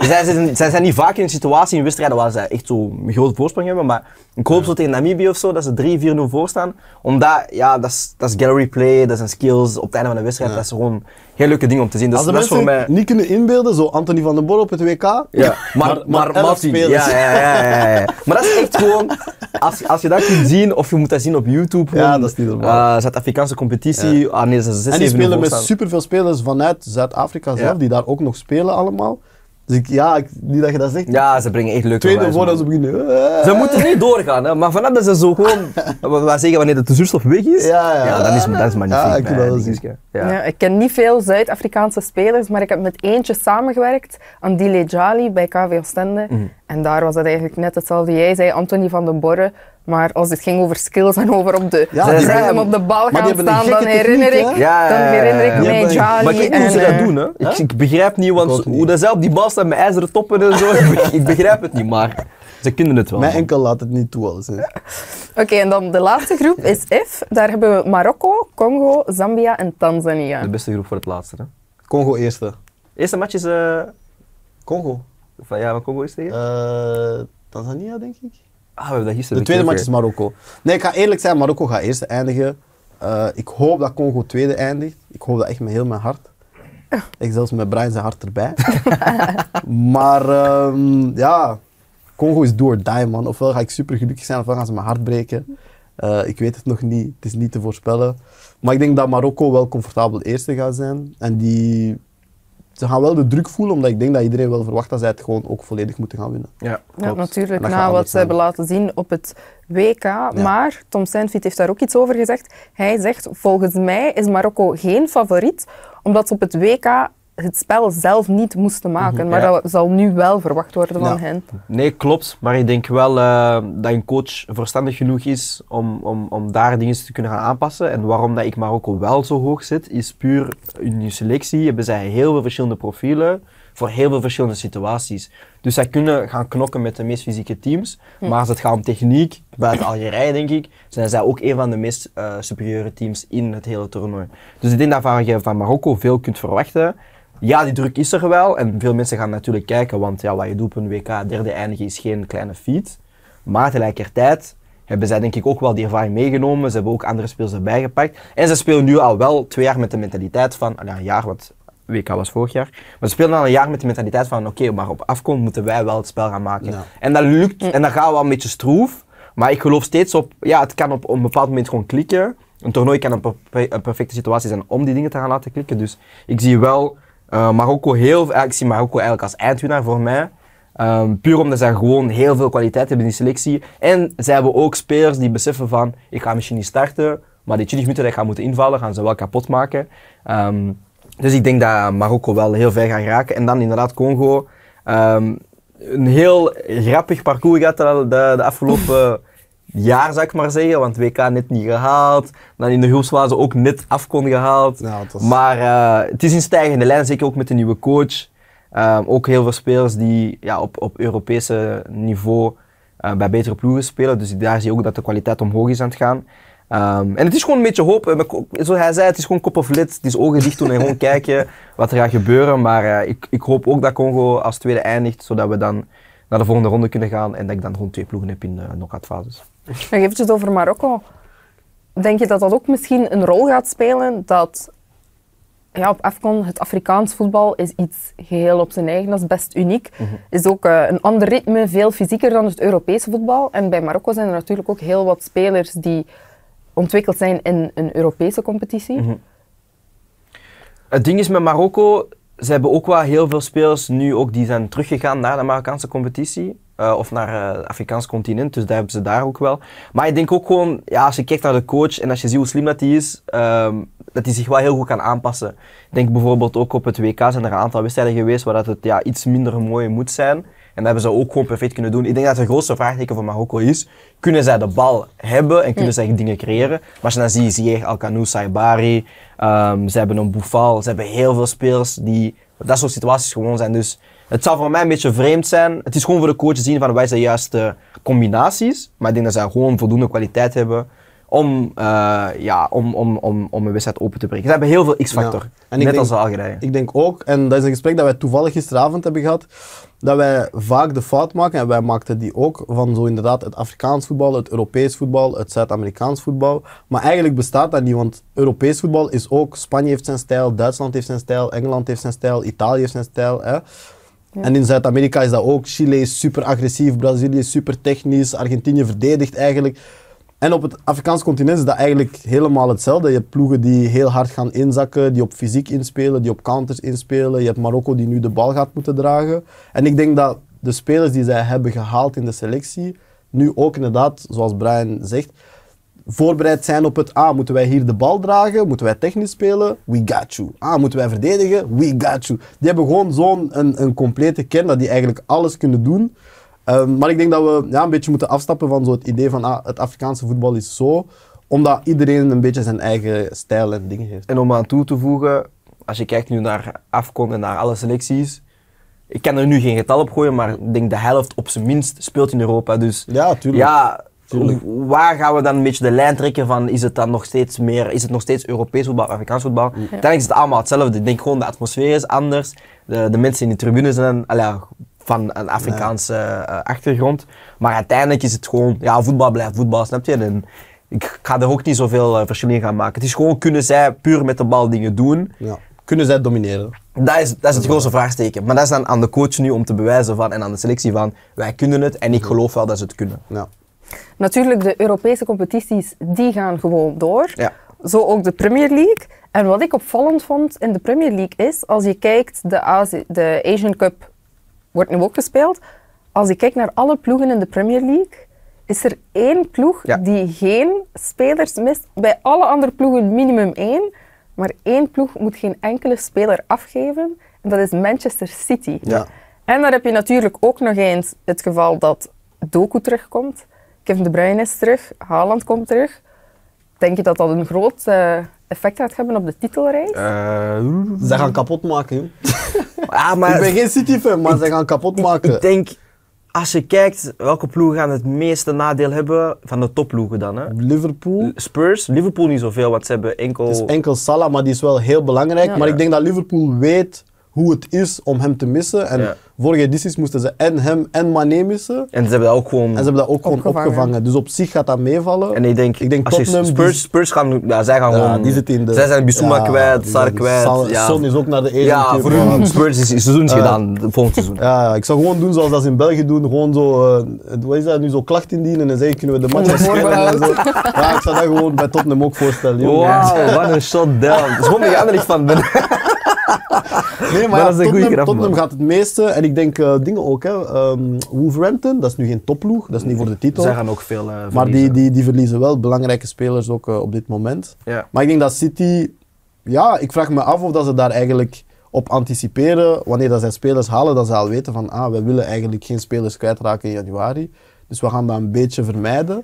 Zij zijn niet vaak in een situatie in wedstrijden waar zij echt zo een grote voorsprong hebben, maar ik hoop zo tegen Namibië of zo, dat ze 3-4-0 voor staan. Omdat, ja, dat is gallery play, dat zijn skills op het einde van de wedstrijd, dat is gewoon heel leuke dingen om te zien. Dus Als de dat is mensen voor mij... niet kunnen inbeelden, zo Anthony van den Borre op het WK, Ja, maar maar 11 spelers. Ja. Maar dat is echt gewoon, als je dat kunt zien, of je moet dat zien op YouTube, Ja, dat is niet normaal. Zuid-Afrikaanse competitie, nee, ze zijn 6-7 En die spelen met staan. superveel spelers vanuit Zuid-Afrika zelf, die daar ook nog spelen allemaal. Dus niet dat je dat zegt. Ja, ze brengen echt leuke Tweede wijs, voordat man. ze beginnen. Ze moeten niet doorgaan, hè, maar vanaf dat ze zo gewoon, we zeggen wanneer de zuurstof weg is, dat is magnifiek. Ja, ik bij wil dat die zien. disken. Ja. Ja, ik ken niet veel Zuid-Afrikaanse spelers, maar ik heb met eentje samengewerkt, Andile Jali bij KV Oostende. En daar was het eigenlijk net hetzelfde. Jij zei Anthony van den Borre, maar als het ging over skills en over op de random op de bal maar die gaan hebben een staan, dan gekke herinner techniek, ik, hè? mij hebben- Jali Maar ik weet niet hoe ze dat doen, hè. Ik begrijp niet, Ik want ook niet. hoe dat zij op die bal staan met ijzeren toppen en zo, ik begrijp het niet, maar ze kunnen het wel. Mijn man. enkel laat het niet toe, alles. Oké, en dan de laatste groep is F. Daar hebben we Marokko, Congo, Zambia en Tanzania. De beste groep voor het laatste, hè. Congo eerste. Eerste match is, Congo. van Congo is tegen? Tanzania, denk ik. We hebben dat gisteren De tweede match bekeken. is Marokko. Nee, ik ga eerlijk zijn, Marokko gaat eerste eindigen. Ik hoop dat Congo tweede eindigt. Ik hoop dat echt met heel mijn hart. Ik zelfs met Brian zijn hart erbij. Maar ja, Congo is do or die, man. Ofwel ga ik super gelukkig zijn, ofwel gaan ze mijn hart breken. Ik weet het nog niet, het is niet te voorspellen. Maar ik denk dat Marokko wel comfortabel eerste gaat zijn. En ze gaan wel de druk voelen, omdat ik denk dat iedereen wel verwacht dat zij het gewoon ook volledig moeten gaan winnen. Ja, Ja, klopt. natuurlijk, En dat gaat na wat anders ze hebben zijn. laten zien op het WK. Maar Tom Saintfiet heeft daar ook iets over gezegd. Hij zegt, volgens mij is Marokko geen favoriet, omdat ze op het WK het spel zelf niet moesten maken. Maar Ja. dat zal nu wel verwacht worden van Ja. hen. Nee, klopt. Maar ik denk wel dat een coach verstandig genoeg is om daar dingen te kunnen gaan aanpassen. En waarom dat ik Marokko wel zo hoog zet, is puur in hun selectie hebben zij heel veel verschillende profielen voor heel veel verschillende situaties. Dus zij kunnen gaan knokken met de meest fysieke teams. Maar als het gaat om techniek, buiten Algerije denk ik, zijn zij ook een van de meest superieure teams in het hele toernooi. Dus ik denk dat je van Marokko veel kunt verwachten. Ja, die druk is er wel en veel mensen gaan natuurlijk kijken, want ja, wat je doet op een WK derde eindigen is geen kleine feat. Maar tegelijkertijd hebben zij denk ik ook wel die ervaring meegenomen, ze hebben ook andere spelers erbij gepakt. En ze spelen nu al wel 2 jaar met de mentaliteit van, een jaar, want WK was vorig jaar, maar ze spelen al een jaar met de mentaliteit van oké, maar op afkomst moeten wij wel het spel gaan maken. Ja. En dat lukt, en dat gaat wel een beetje stroef, maar ik geloof steeds op, ja, het kan op een bepaald moment gewoon klikken. Een toernooi kan een perfecte situatie zijn om die dingen te gaan laten klikken, dus ik zie wel Marokko ik zie Marokko eigenlijk als eindwinnaar voor mij. Puur omdat zij gewoon heel veel kwaliteit hebben in die selectie. En zij hebben ook spelers die beseffen van, ik ga misschien niet starten, maar die 20 minuten dat ik ga moeten invallen, gaan ze wel kapot maken. Dus ik denk dat Marokko wel heel ver gaat geraken. En dan inderdaad Congo. Een heel grappig parcours gehad de afgelopen jaar, zou ik maar zeggen. Want WK net niet gehaald. Dan in de groepsfase ook net Afcon gehaald. Ja, het was- Maar het is in stijgende lijn, zeker ook met de nieuwe coach. Ook heel veel spelers die op Europese niveau bij betere ploegen spelen. Dus daar zie je ook dat de kwaliteit omhoog is aan het gaan. En het is gewoon een beetje hoop. Zoals hij zei, het is gewoon kop of lid. Het is ogen dicht doen en gewoon kijken wat er gaat gebeuren. Maar ik hoop ook dat Congo als tweede eindigt, zodat we dan naar de volgende ronde kunnen gaan. En dat ik dan gewoon 2 ploegen heb in de knock-out fases. Nog eventjes over Marokko. Denk je dat dat ook misschien een rol gaat spelen dat op AFCON het Afrikaans voetbal is iets geheel op zijn eigen, dat is best uniek. Is ook een ander ritme, veel fysieker dan het Europese voetbal. En bij Marokko zijn er natuurlijk ook heel wat spelers die ontwikkeld zijn in een Europese competitie. Het ding is met Marokko, ze hebben ook wel heel veel spelers nu ook die zijn teruggegaan naar de Marokkaanse competitie. Of naar het Afrikaans continent, dus daar hebben ze daar ook wel. Maar ik denk ook gewoon, als je kijkt naar de coach en als je ziet hoe slim dat hij is, dat hij zich wel heel goed kan aanpassen. Ik denk bijvoorbeeld ook op het WK zijn er een aantal wedstrijden geweest waar dat het iets minder mooi moet zijn. En dat hebben ze ook gewoon perfect kunnen doen. Ik denk dat de grootste vraagteken voor Marokko is, kunnen zij de bal hebben en kunnen zij dingen creëren? Maar als je dan ziet, Ziyech, Al-Khanou, Saibari, ze hebben een Boufal, ze hebben heel veel spelers die dat soort situaties gewoon zijn. Dus het zou voor mij een beetje vreemd zijn. Het is gewoon voor de coach te zien van wij zijn de juiste combinaties. Maar ik denk dat zij gewoon voldoende kwaliteit hebben om een wedstrijd open te breken. Ze hebben heel veel X-factor, net als de Algerije. Ik denk ook, en dat is een gesprek dat wij toevallig gisteravond hebben gehad, dat wij vaak de fout maken, en wij maakten die ook, van zo inderdaad het Afrikaans voetbal, het Europees voetbal, het Zuid-Amerikaans voetbal. Maar eigenlijk bestaat dat niet, want Europees voetbal is ook, Spanje heeft zijn stijl, Duitsland heeft zijn stijl, Engeland heeft zijn stijl, Italië heeft zijn stijl. Hè. Ja. En in Zuid-Amerika is dat ook. Chile is super agressief, Brazilië is super technisch, Argentinië verdedigt eigenlijk. En op het Afrikaanse continent is dat eigenlijk helemaal hetzelfde. Je hebt ploegen die heel hard gaan inzakken, die op fysiek inspelen, die op counters inspelen. Je hebt Marokko die nu de bal gaat moeten dragen. En ik denk dat de spelers die zij hebben gehaald in de selectie, nu ook inderdaad, zoals Brian zegt, voorbereid zijn op het, moeten wij hier de bal dragen, moeten wij technisch spelen, we got you. Moeten wij verdedigen, we got you. Die hebben gewoon zo'n een complete kern dat die eigenlijk alles kunnen doen. Maar ik denk dat we een beetje moeten afstappen van zo het idee van het Afrikaanse voetbal is zo, omdat iedereen een beetje zijn eigen stijl en dingen heeft. En om aan toe te voegen, als je kijkt nu naar AFCON en naar alle selecties, ik kan er nu geen getal op gooien, maar ik denk de helft op zijn minst speelt in Europa. Dus ja, tuurlijk. Ja, waar gaan we dan een beetje de lijn trekken van, is het dan nog steeds meer, is het nog steeds Europees voetbal, Afrikaans voetbal? Ja. Uiteindelijk is het allemaal hetzelfde. Ik denk gewoon de atmosfeer is anders, de mensen in de tribune zijn van een Afrikaanse achtergrond. Maar uiteindelijk is het gewoon, voetbal blijft voetbal, snap je? En ik ga er ook niet zoveel verschil in gaan maken. Het is gewoon, kunnen zij puur met de bal dingen doen? Ja. Kunnen zij domineren? Dat is het grootste vraagteken. Maar dat is dan aan de coach nu om te bewijzen van, en aan de selectie van, wij kunnen het en ik geloof wel dat ze het kunnen. Ja. Natuurlijk, de Europese competities, die gaan gewoon door. Ja. Zo ook de Premier League. En wat ik opvallend vond in de Premier League is, als je kijkt, de Asian Cup wordt nu ook gespeeld. Als je kijkt naar alle ploegen in de Premier League, is er één ploeg die geen spelers mist. Bij alle andere ploegen minimum 1, maar één ploeg moet geen enkele speler afgeven. En dat is Manchester City. Ja. En dan heb je natuurlijk ook nog eens het geval dat Doku terugkomt. Kevin De Bruyne is terug, Haaland komt terug. Denk je dat dat een groot effect gaat hebben op de titelreis? Zij gaan kapot maken, joh. Maar ik ben geen City-fan, maar zij gaan kapot maken. Ik denk, als je kijkt welke ploegen gaan het meeste nadeel hebben van de topploegen dan. Hè? Liverpool. Spurs, Liverpool niet zoveel, want ze hebben enkel... Het is enkel Salah, maar die is wel heel belangrijk. Ja. Maar ik denk dat Liverpool weet hoe het is om hem te missen. En vorige edities moesten ze en hem en Mané missen. En ze hebben dat ook gewoon, opgevangen. Dus op zich gaat dat meevallen. En ik denk als Tottenham, Spurs gaan, zij gaan gewoon... Die zitten in de... Zij zijn Bissouma kwijt, Sar kwijt. Son is ook naar de Asian Cup. Voor hun Spurs is het seizoen gedaan, volgend seizoen. Ja, ik zou gewoon doen zoals dat ze in België doen. Gewoon zo, wat is dat, nu zo klacht indienen en zeggen, kunnen we de match spelen en zo. Ja, ik zou dat gewoon bij Tottenham ook voorstellen. Wauw, wat een shot down. Het is gewoon de andere van binnen. Nee, maar Tottenham gaat het meeste. En ik denk dingen ook. Wolverhampton, dat is nu geen topploeg. Dat is niet voor de titel. Zij gaan ook veel verliezen. Maar die verliezen wel belangrijke spelers ook op dit moment. Ja. Maar ik denk dat City... Ja, ik vraag me af of dat ze daar eigenlijk op anticiperen. Wanneer dat zij spelers halen, dat ze al weten van... we willen eigenlijk geen spelers kwijtraken in januari. Dus we gaan dat een beetje vermijden.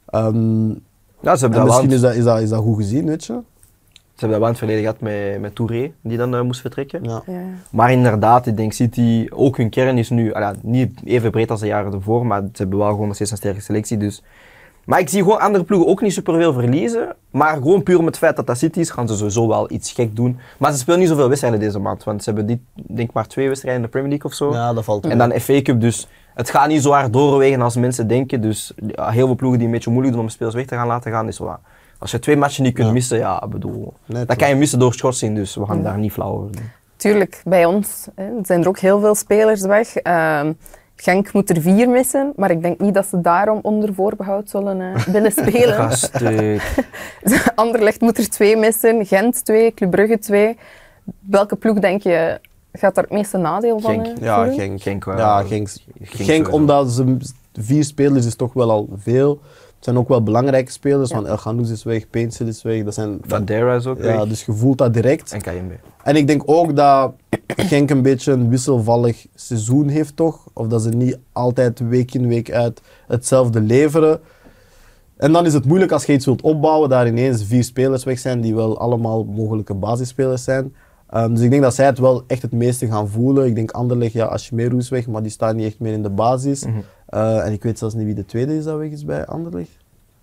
Misschien is dat goed gezien, weet je. Ze hebben dat wel in het verleden gehad met Touré, die dan moest vertrekken. Ja. Ja. Maar inderdaad, ik denk City, ook hun kern is nu niet even breed als de jaren ervoor, maar ze hebben wel gewoon nog steeds een sterke selectie. Dus. Maar ik zie gewoon andere ploegen ook niet superveel verliezen. Maar gewoon puur om het feit dat dat City is, gaan ze sowieso wel iets gek doen. Maar ze spelen niet zoveel wedstrijden deze maand, want ze hebben denk maar 2 wedstrijden in de Premier League of zo. Ja, dat valt mee. En dan FA Cup, dus het gaat niet zo hard doorwegen als mensen denken. Dus heel veel ploegen die een beetje moeilijk doen om spelers weg te laten gaan, is zo. Als je 2 matchen niet kunt missen, dat kan je missen door schorsing, dus we gaan daar niet flauw over doen. Tuurlijk, bij ons zijn er ook heel veel spelers weg. Genk moet er 4 missen, maar ik denk niet dat ze daarom onder voorbehoud zullen willen spelen. Anderlecht moet er 2 missen, Gent 2, Club Brugge 2. Welke ploeg denk je gaat daar het meeste nadeel van voelen? Genk, omdat ze 4 spelers is toch wel al veel. Het zijn ook wel belangrijke spelers, want El Ghanous is weg, Painsil is weg. Van Dera is ook weg. Ja, dus je voelt dat direct. En KMB. En ik denk ook dat Genk een beetje een wisselvallig seizoen heeft toch. Of dat ze niet altijd week in week uit hetzelfde leveren. En dan is het moeilijk als je iets wilt opbouwen, daar ineens 4 spelers weg zijn die wel allemaal mogelijke basisspelers zijn. Dus ik denk dat zij het wel echt het meeste gaan voelen. Ik denk Anderlecht, Ashmeru is weg, maar die staan niet echt meer in de basis. En ik weet zelfs niet wie de tweede is dat weg is bij Anderlecht.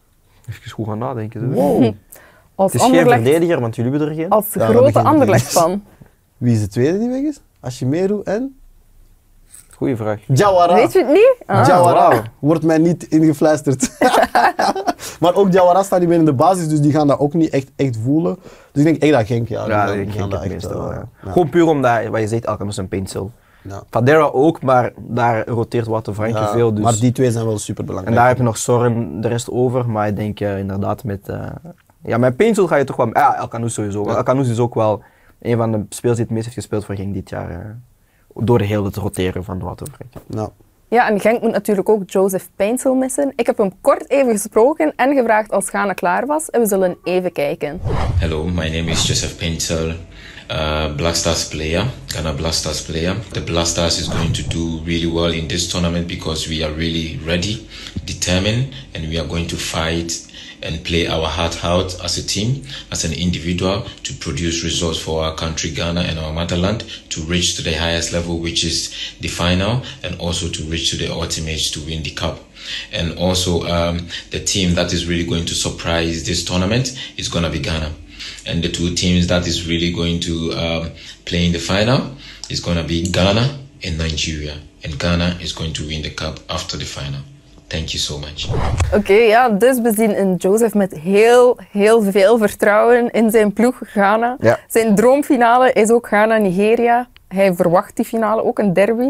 Even goed gaan nadenken. Zo. Wow. Als Het is geen Anderlecht, verdediger, want jullie hebben er geen. als Ja, dat grote begint Anderlecht-fan. Wie is de tweede die weg is? Ashimeru en? Goeie vraag. Jawara. Weet je het niet? Ah. Jawara. wauw. Wordt mij niet ingefluisterd. Maar ook Jawara staat niet meer in de basis, dus die gaan dat ook niet echt voelen. Dus ik denk echt dat Genk, ja. Ja, die ik gaan denk het meestal wel. ja. Gewoon puur omdat, wat je zegt, Elkan is een pencil. Ja. Fadera ook, maar daar roteert Wout de Franke Ja, veel. Dus. Maar die twee zijn wel super belangrijk. En daar heb je nog Soren de rest over, maar ik denk inderdaad met... ja, met pencil ga je toch wel... Ja, Elkanous sowieso. Ja. Elkanous is ook wel een van de spelers die het meest heeft gespeeld voor Genk dit jaar. Door de hele te roteren van Wout de Franke. Ja. Ja, en Genk moet natuurlijk ook Joseph Paintsel missen. Ik heb hem kort even gesproken en gevraagd als Ghana klaar was. En we zullen even kijken. Hello, my name is Joseph Paintel, Black Stars player, Ghana Black Stars player. The Black Stars is going to do really well in this tournament because we are really ready, determined, and we are going to fight and play our heart out as a team, as an individual, to produce results for our country, Ghana, and our motherland, to reach to the highest level, which is the final, and also to reach to the ultimate to win the cup. And also, the team that is really going to surprise this tournament is going to be Ghana. And the two teams that is really going to play in the final is going to be Ghana and Nigeria. And Ghana is going to win the cup after the final. Thank you so much. Oké, ja, dus we zien in Joseph met heel veel vertrouwen in zijn ploeg Ghana. Ja. Zijn droomfinale is ook Ghana-Nigeria. Hij verwacht die finale, ook een derby.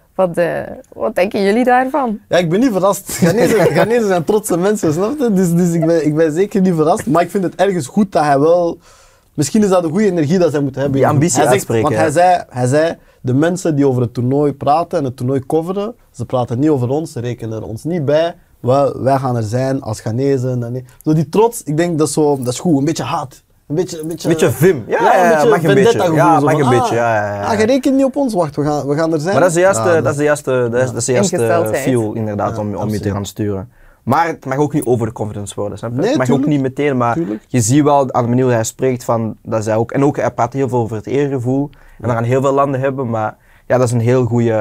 Wat denken jullie daarvan? Ja, ik ben niet verrast. Ghanese zijn trotse mensen, snap je? Dus ik ben zeker niet verrast. Maar ik vind het ergens goed dat hij wel... Misschien is dat de goede energie dat zij moeten hebben. Die ambitie Hij zegt- uitspreken, Want hij zei, de mensen die over het toernooi praten en het toernooi coveren, ze praten niet over ons, ze rekenen er ons niet bij. Wij gaan er zijn als Ghanezen. Zo die trots, ik denk dat is goed. Een beetje haat. Een beetje vim. Ja, mag een beetje. vendetta gevoel, Ja, zo mag van, een beetje. Ja. je rekent niet op ons, wacht, we gaan er zijn. Maar dat is de juiste, Ja, dat is de juiste Ingesteldheid. feel inderdaad Ja, om je te absoluut. gaan sturen. Maar het mag ook niet over de confidence worden, snap je? Nee, Het mag tuurlijk. ook niet meteen, maar Tuurlijk. je ziet wel aan de manier hoe hij spreekt van dat zij ook... En ook, hij praat heel veel over het eergevoel. En dat gaan heel veel landen hebben, maar ja, dat is een heel goede...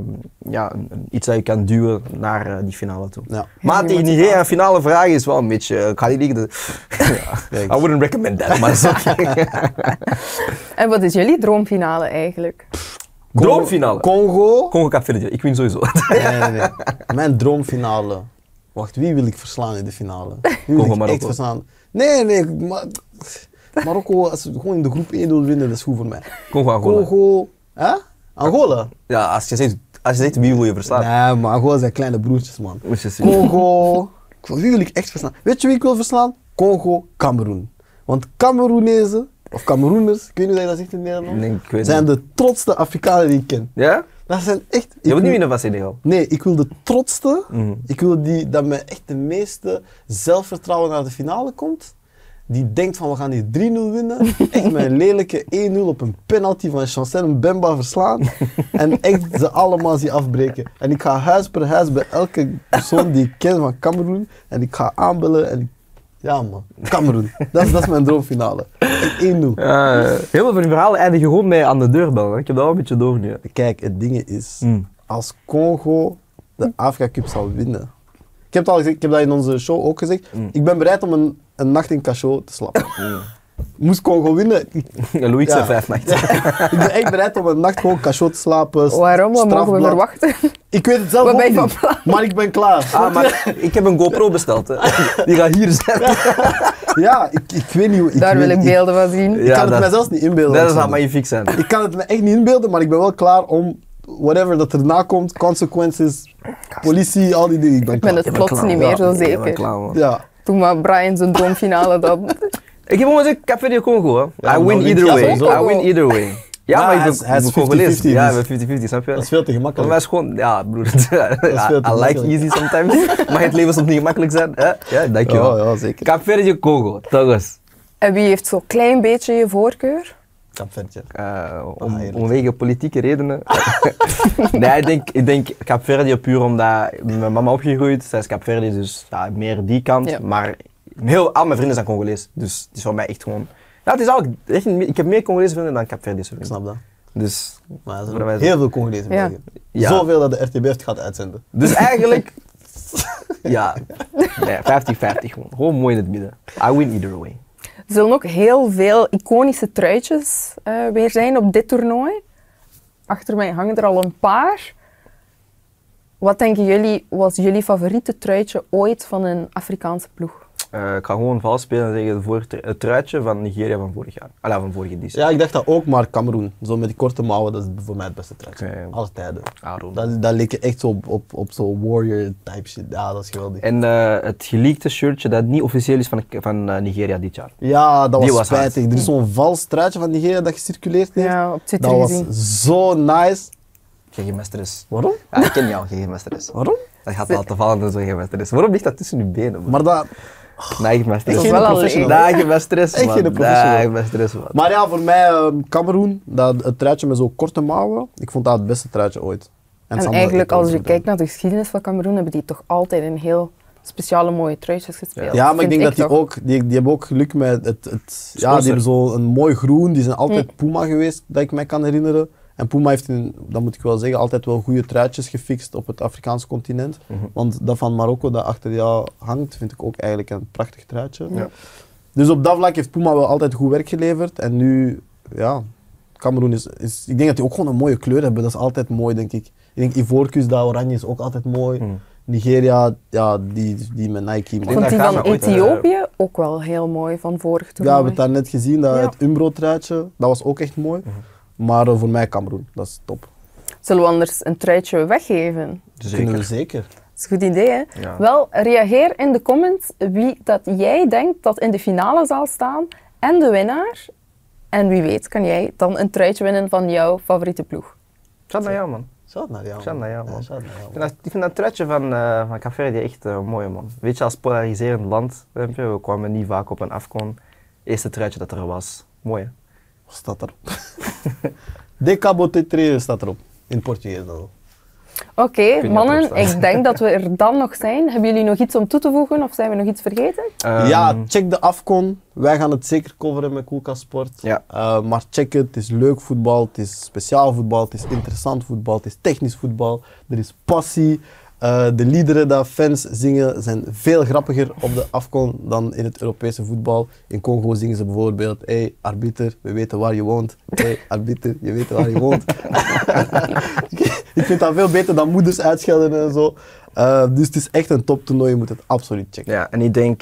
iets dat je kan duwen naar die finale toe. Ja. Maar tegen Nigeria een finale vraag is wel een beetje... Ik ga niet liegen. I wouldn't recommend that, maar dat is oké. En wat is jullie droomfinale eigenlijk? Droomfinale. Congo. Congo-Cap-Verde, ik win sowieso. Nee. Mijn droomfinale. Wacht, wie wil ik verslaan in de finale? Wie wil ik Congo-Marokko. echt verslaan? Nee, maar Marokko, als ze gewoon in de groep 1 wil winnen, dat is goed voor mij. Congo-Angola. Congo, hè? Angola? Ja, als je zegt wie wil je verslaan. Nee, maar Angola zijn kleine broertjes, man. Moet je zien. Congo, wie wil ik echt verslaan? Weet je wie ik wil verslaan? Congo, Cameroen. Want Cameroenezen, of Cameroeners, ik weet niet hoe je dat zegt in het Nederlands, Nee, ik weet zijn niet. de trotste Afrikanen die ik ken. Ja? Dat zijn echt... Je wilt niet winnen van Senegal. Nee, ik wil de trotste. Mhm. Ik wil dat met echt de meeste zelfvertrouwen naar de finale komt. Die denkt van we gaan hier 3-0 winnen. Echt met een lelijke 1-0 op een penalty van Chancel Mbemba verslaan. En echt ze allemaal zien afbreken. En ik ga huis per huis bij elke persoon die ik ken van Cameroen. En ik ga aanbellen en ja man, Cameroen. Dat is mijn droomfinale. Echt 1-0. Heel veel van die verhalen eindigen gewoon bij aan de deur bellen. Ik heb dat wel een beetje door nu. Kijk, het ding is, Mm. als Congo de Afrika Cup zal winnen. Ik heb het al gezegd, ik heb dat in onze show ook gezegd. Ik ben bereid om een nacht in Cachot te slapen. Moest Congo winnen, Louis Ja. zei 5 nachten. ik ben echt bereid om een nacht gewoon Cachot te slapen. Waarom? Wat mogen we strafblad. verwachten? Ik weet het zelf Wat ook ben je niet, van plan? maar ik ben klaar. Ah, maar ik heb een GoPro besteld. Hè. Die gaat hier zijn. Ja, ik weet niet hoe... Daar wil ik ik beelden van zien. Ik kan het mij zelfs niet inbeelden. Dat wat zou ze doen. magnifiek zijn. Ik kan het me echt niet inbeelden, maar ik ben wel klaar om whatever dat erna komt, consequences, politie, al die dingen. Ik ben Ik ben klaar. het plots niet meer zo zeker. Ja. Toen maar Brian zijn droomfinale dat... Ik heb gewoon gezegd, Cap Verde Congo. Hè. Ja, I win maar either ja, way. sowieso. I win either way. Ja, Maar maar hij ik is ben Congolees. 50-50 Ja, dus. we 50-50, snap je? Dat is veel te Maar gemakkelijk. mij is gewoon, ja broer, veel te I like gemakkelijk. easy sometimes. Maar het leven soms niet gemakkelijk zijn. Hè? Ja, dankjewel. Ja, zeker. Cap Verde Congo, toch eens. En wie heeft zo'n klein beetje je voorkeur? Kapvertje. Om, eerlijk. omwege politieke redenen. Nee, ik denk Capverdië puur omdat mijn mama opgegroeid. Zij is Capverdië, dus ja, meer die kant. Ja. Maar al mijn vrienden zijn Congolees. Dus het is voor mij echt gewoon... Ja, het is eigenlijk echt, ik heb meer Congolese vrienden dan Capverdische Ik vrienden. snap dat. Dus, Maar er Voor zijn mij- heel veel Congolezen Ja. België. Ja. Zoveel dat de RTBF het gaat uitzenden. dus eigenlijk Ja, nee, 50-50 gewoon. Gewoon mooi in het midden. I win either way. Er zullen ook heel veel iconische truitjes weer zijn op dit toernooi. Achter mij hangen er al een paar. Wat denken jullie, was jullie favoriete truitje ooit van een Afrikaanse ploeg? Ik ga gewoon vals spelen en zeggen het truitje van Nigeria van vorig jaar. Van vorige editie. Ja, ik dacht dat ook, maar Cameroen. Zo met die korte mouwen, dat is voor mij het beste truitje. Okay. Alle tijden. Aaron. Dat leek je echt zo op zo'n warrior type shit. Ja, dat is geweldig. En het geleakte shirtje dat niet officieel is van Nigeria dit jaar. Ja, dat Die was was spijtig. Er is zo'n vals truitje van Nigeria dat gecirculeerd heeft. Ja, op Twitter Dat gezien. was zo nice. Geen meesteres. Waarom? Ja, ik ken jou, geen meesteres. Waarom? Dat gaat laten vallen en zo geen meesteres. Waarom ligt dat tussen je benen? Man? Maar dat... Nee, geen meesteres. Dat is Geen wel al professional. Nee, geen meesteres. Echt man. geen professional. Nee, geen meesteres. Man. Maar ja, voor mij Cameroen, het truitje met zo'n korte mouwen, ik vond dat het beste truitje ooit. En Samba eigenlijk, heeft als je ook kijkt naar de geschiedenis van Cameroen, hebben die toch altijd een heel speciale mooie truitjes gespeeld. Ja, maar ik Vind denk dat toch. die hebben ook geluk met ja, die Sponsor. hebben zo een mooi groen, die zijn altijd Puma geweest, dat ik mij kan herinneren. En Puma heeft, dat moet ik wel zeggen, altijd wel goede truitjes gefixt op het Afrikaanse continent. Want dat van Marokko dat achter jou hangt, vind ik ook eigenlijk een prachtig truitje. Ja. Dus op dat vlak heeft Puma wel altijd goed werk geleverd. En nu, ja, Cameroen is ik denk dat die ook gewoon een mooie kleur hebben. Dat is altijd mooi, denk ik. Ik denk Ivoorkust, dat oranje is ook altijd mooi. Nigeria, ja, die met Nike. Ik Maar vond die dat van gaan we ooit, Ethiopië ook wel heel mooi van vorig ja, we toernooi. hebben het daar net gezien, dat Ja. het Umbro-truitje, dat was ook echt mooi. Maar voor mij Cameroen, dat is top. Zullen we anders een truitje weggeven? Dat kunnen we Zeker. zeker. Dat is een goed idee, hè? Ja. Wel, reageer in de comments wie dat jij denkt dat in de finale zal staan en de winnaar. En wie weet kan jij dan een truitje winnen van jouw favoriete ploeg. Shout naar jou, man. Shout naar jou. Shout naar jou, man. Ja, shout naar jou, man. Ik vind dat truitje van Café echt mooi, man. Weet je, als polariserend land, we kwamen niet vaak op een afkon. Eerste truitje dat er was. Mooi, hè? Wat staat erop? De Cabo Tetre staat erop. In het Portugees dan. Oké, weet niet wat mannen, erop staat. ik denk dat we er dan nog zijn. Hebben jullie nog iets om toe te voegen of zijn we nog iets vergeten? Ja, check de Afcon. Wij gaan het zeker coveren met Koelkast Sport. Ja. Maar check het. Het is leuk voetbal, het is speciaal voetbal, het is interessant voetbal, het is technisch voetbal. Er is passie. De liederen die fans zingen zijn veel grappiger op de Afcon dan in het Europese voetbal. In Congo zingen ze bijvoorbeeld: hey, arbiter, we weten waar je woont. Hey, arbiter, je weet waar je woont. Ik vind dat veel beter dan moeders uitschelden en zo. Dus het is echt een toptoernooi, je moet het absoluut checken. Ja, en ik denk,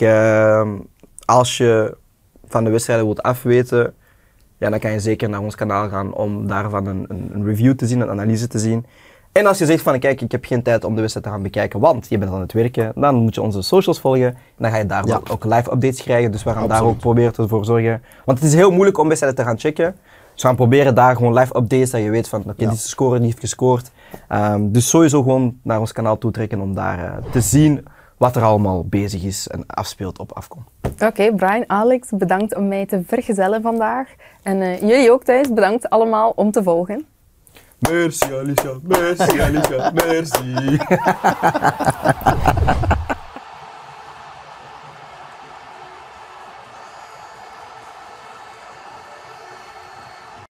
als je van de wedstrijden wilt afweten, ja, dan kan je zeker naar ons kanaal gaan om daarvan een review te zien, een analyse te zien. En als je zegt van, kijk, ik heb geen tijd om de wedstrijd te gaan bekijken, want je bent aan het werken, dan moet je onze socials volgen en dan ga je daar wel ook live updates krijgen. Dus we gaan daar ook proberen voor zorgen. Want het is heel moeilijk om wedstrijden te gaan checken. Dus we gaan proberen daar gewoon live updates, dat je weet van, oké, dit is gescoord, niet heeft gescoord. Dus sowieso gewoon naar ons kanaal toetrekken om daar te zien wat er allemaal bezig is en afspeelt op Afcon. Oké, Brian, Alex, bedankt om mij te vergezellen vandaag. En jullie ook thuis, bedankt allemaal om te volgen. Merci Alicia, merci Alicia, merci.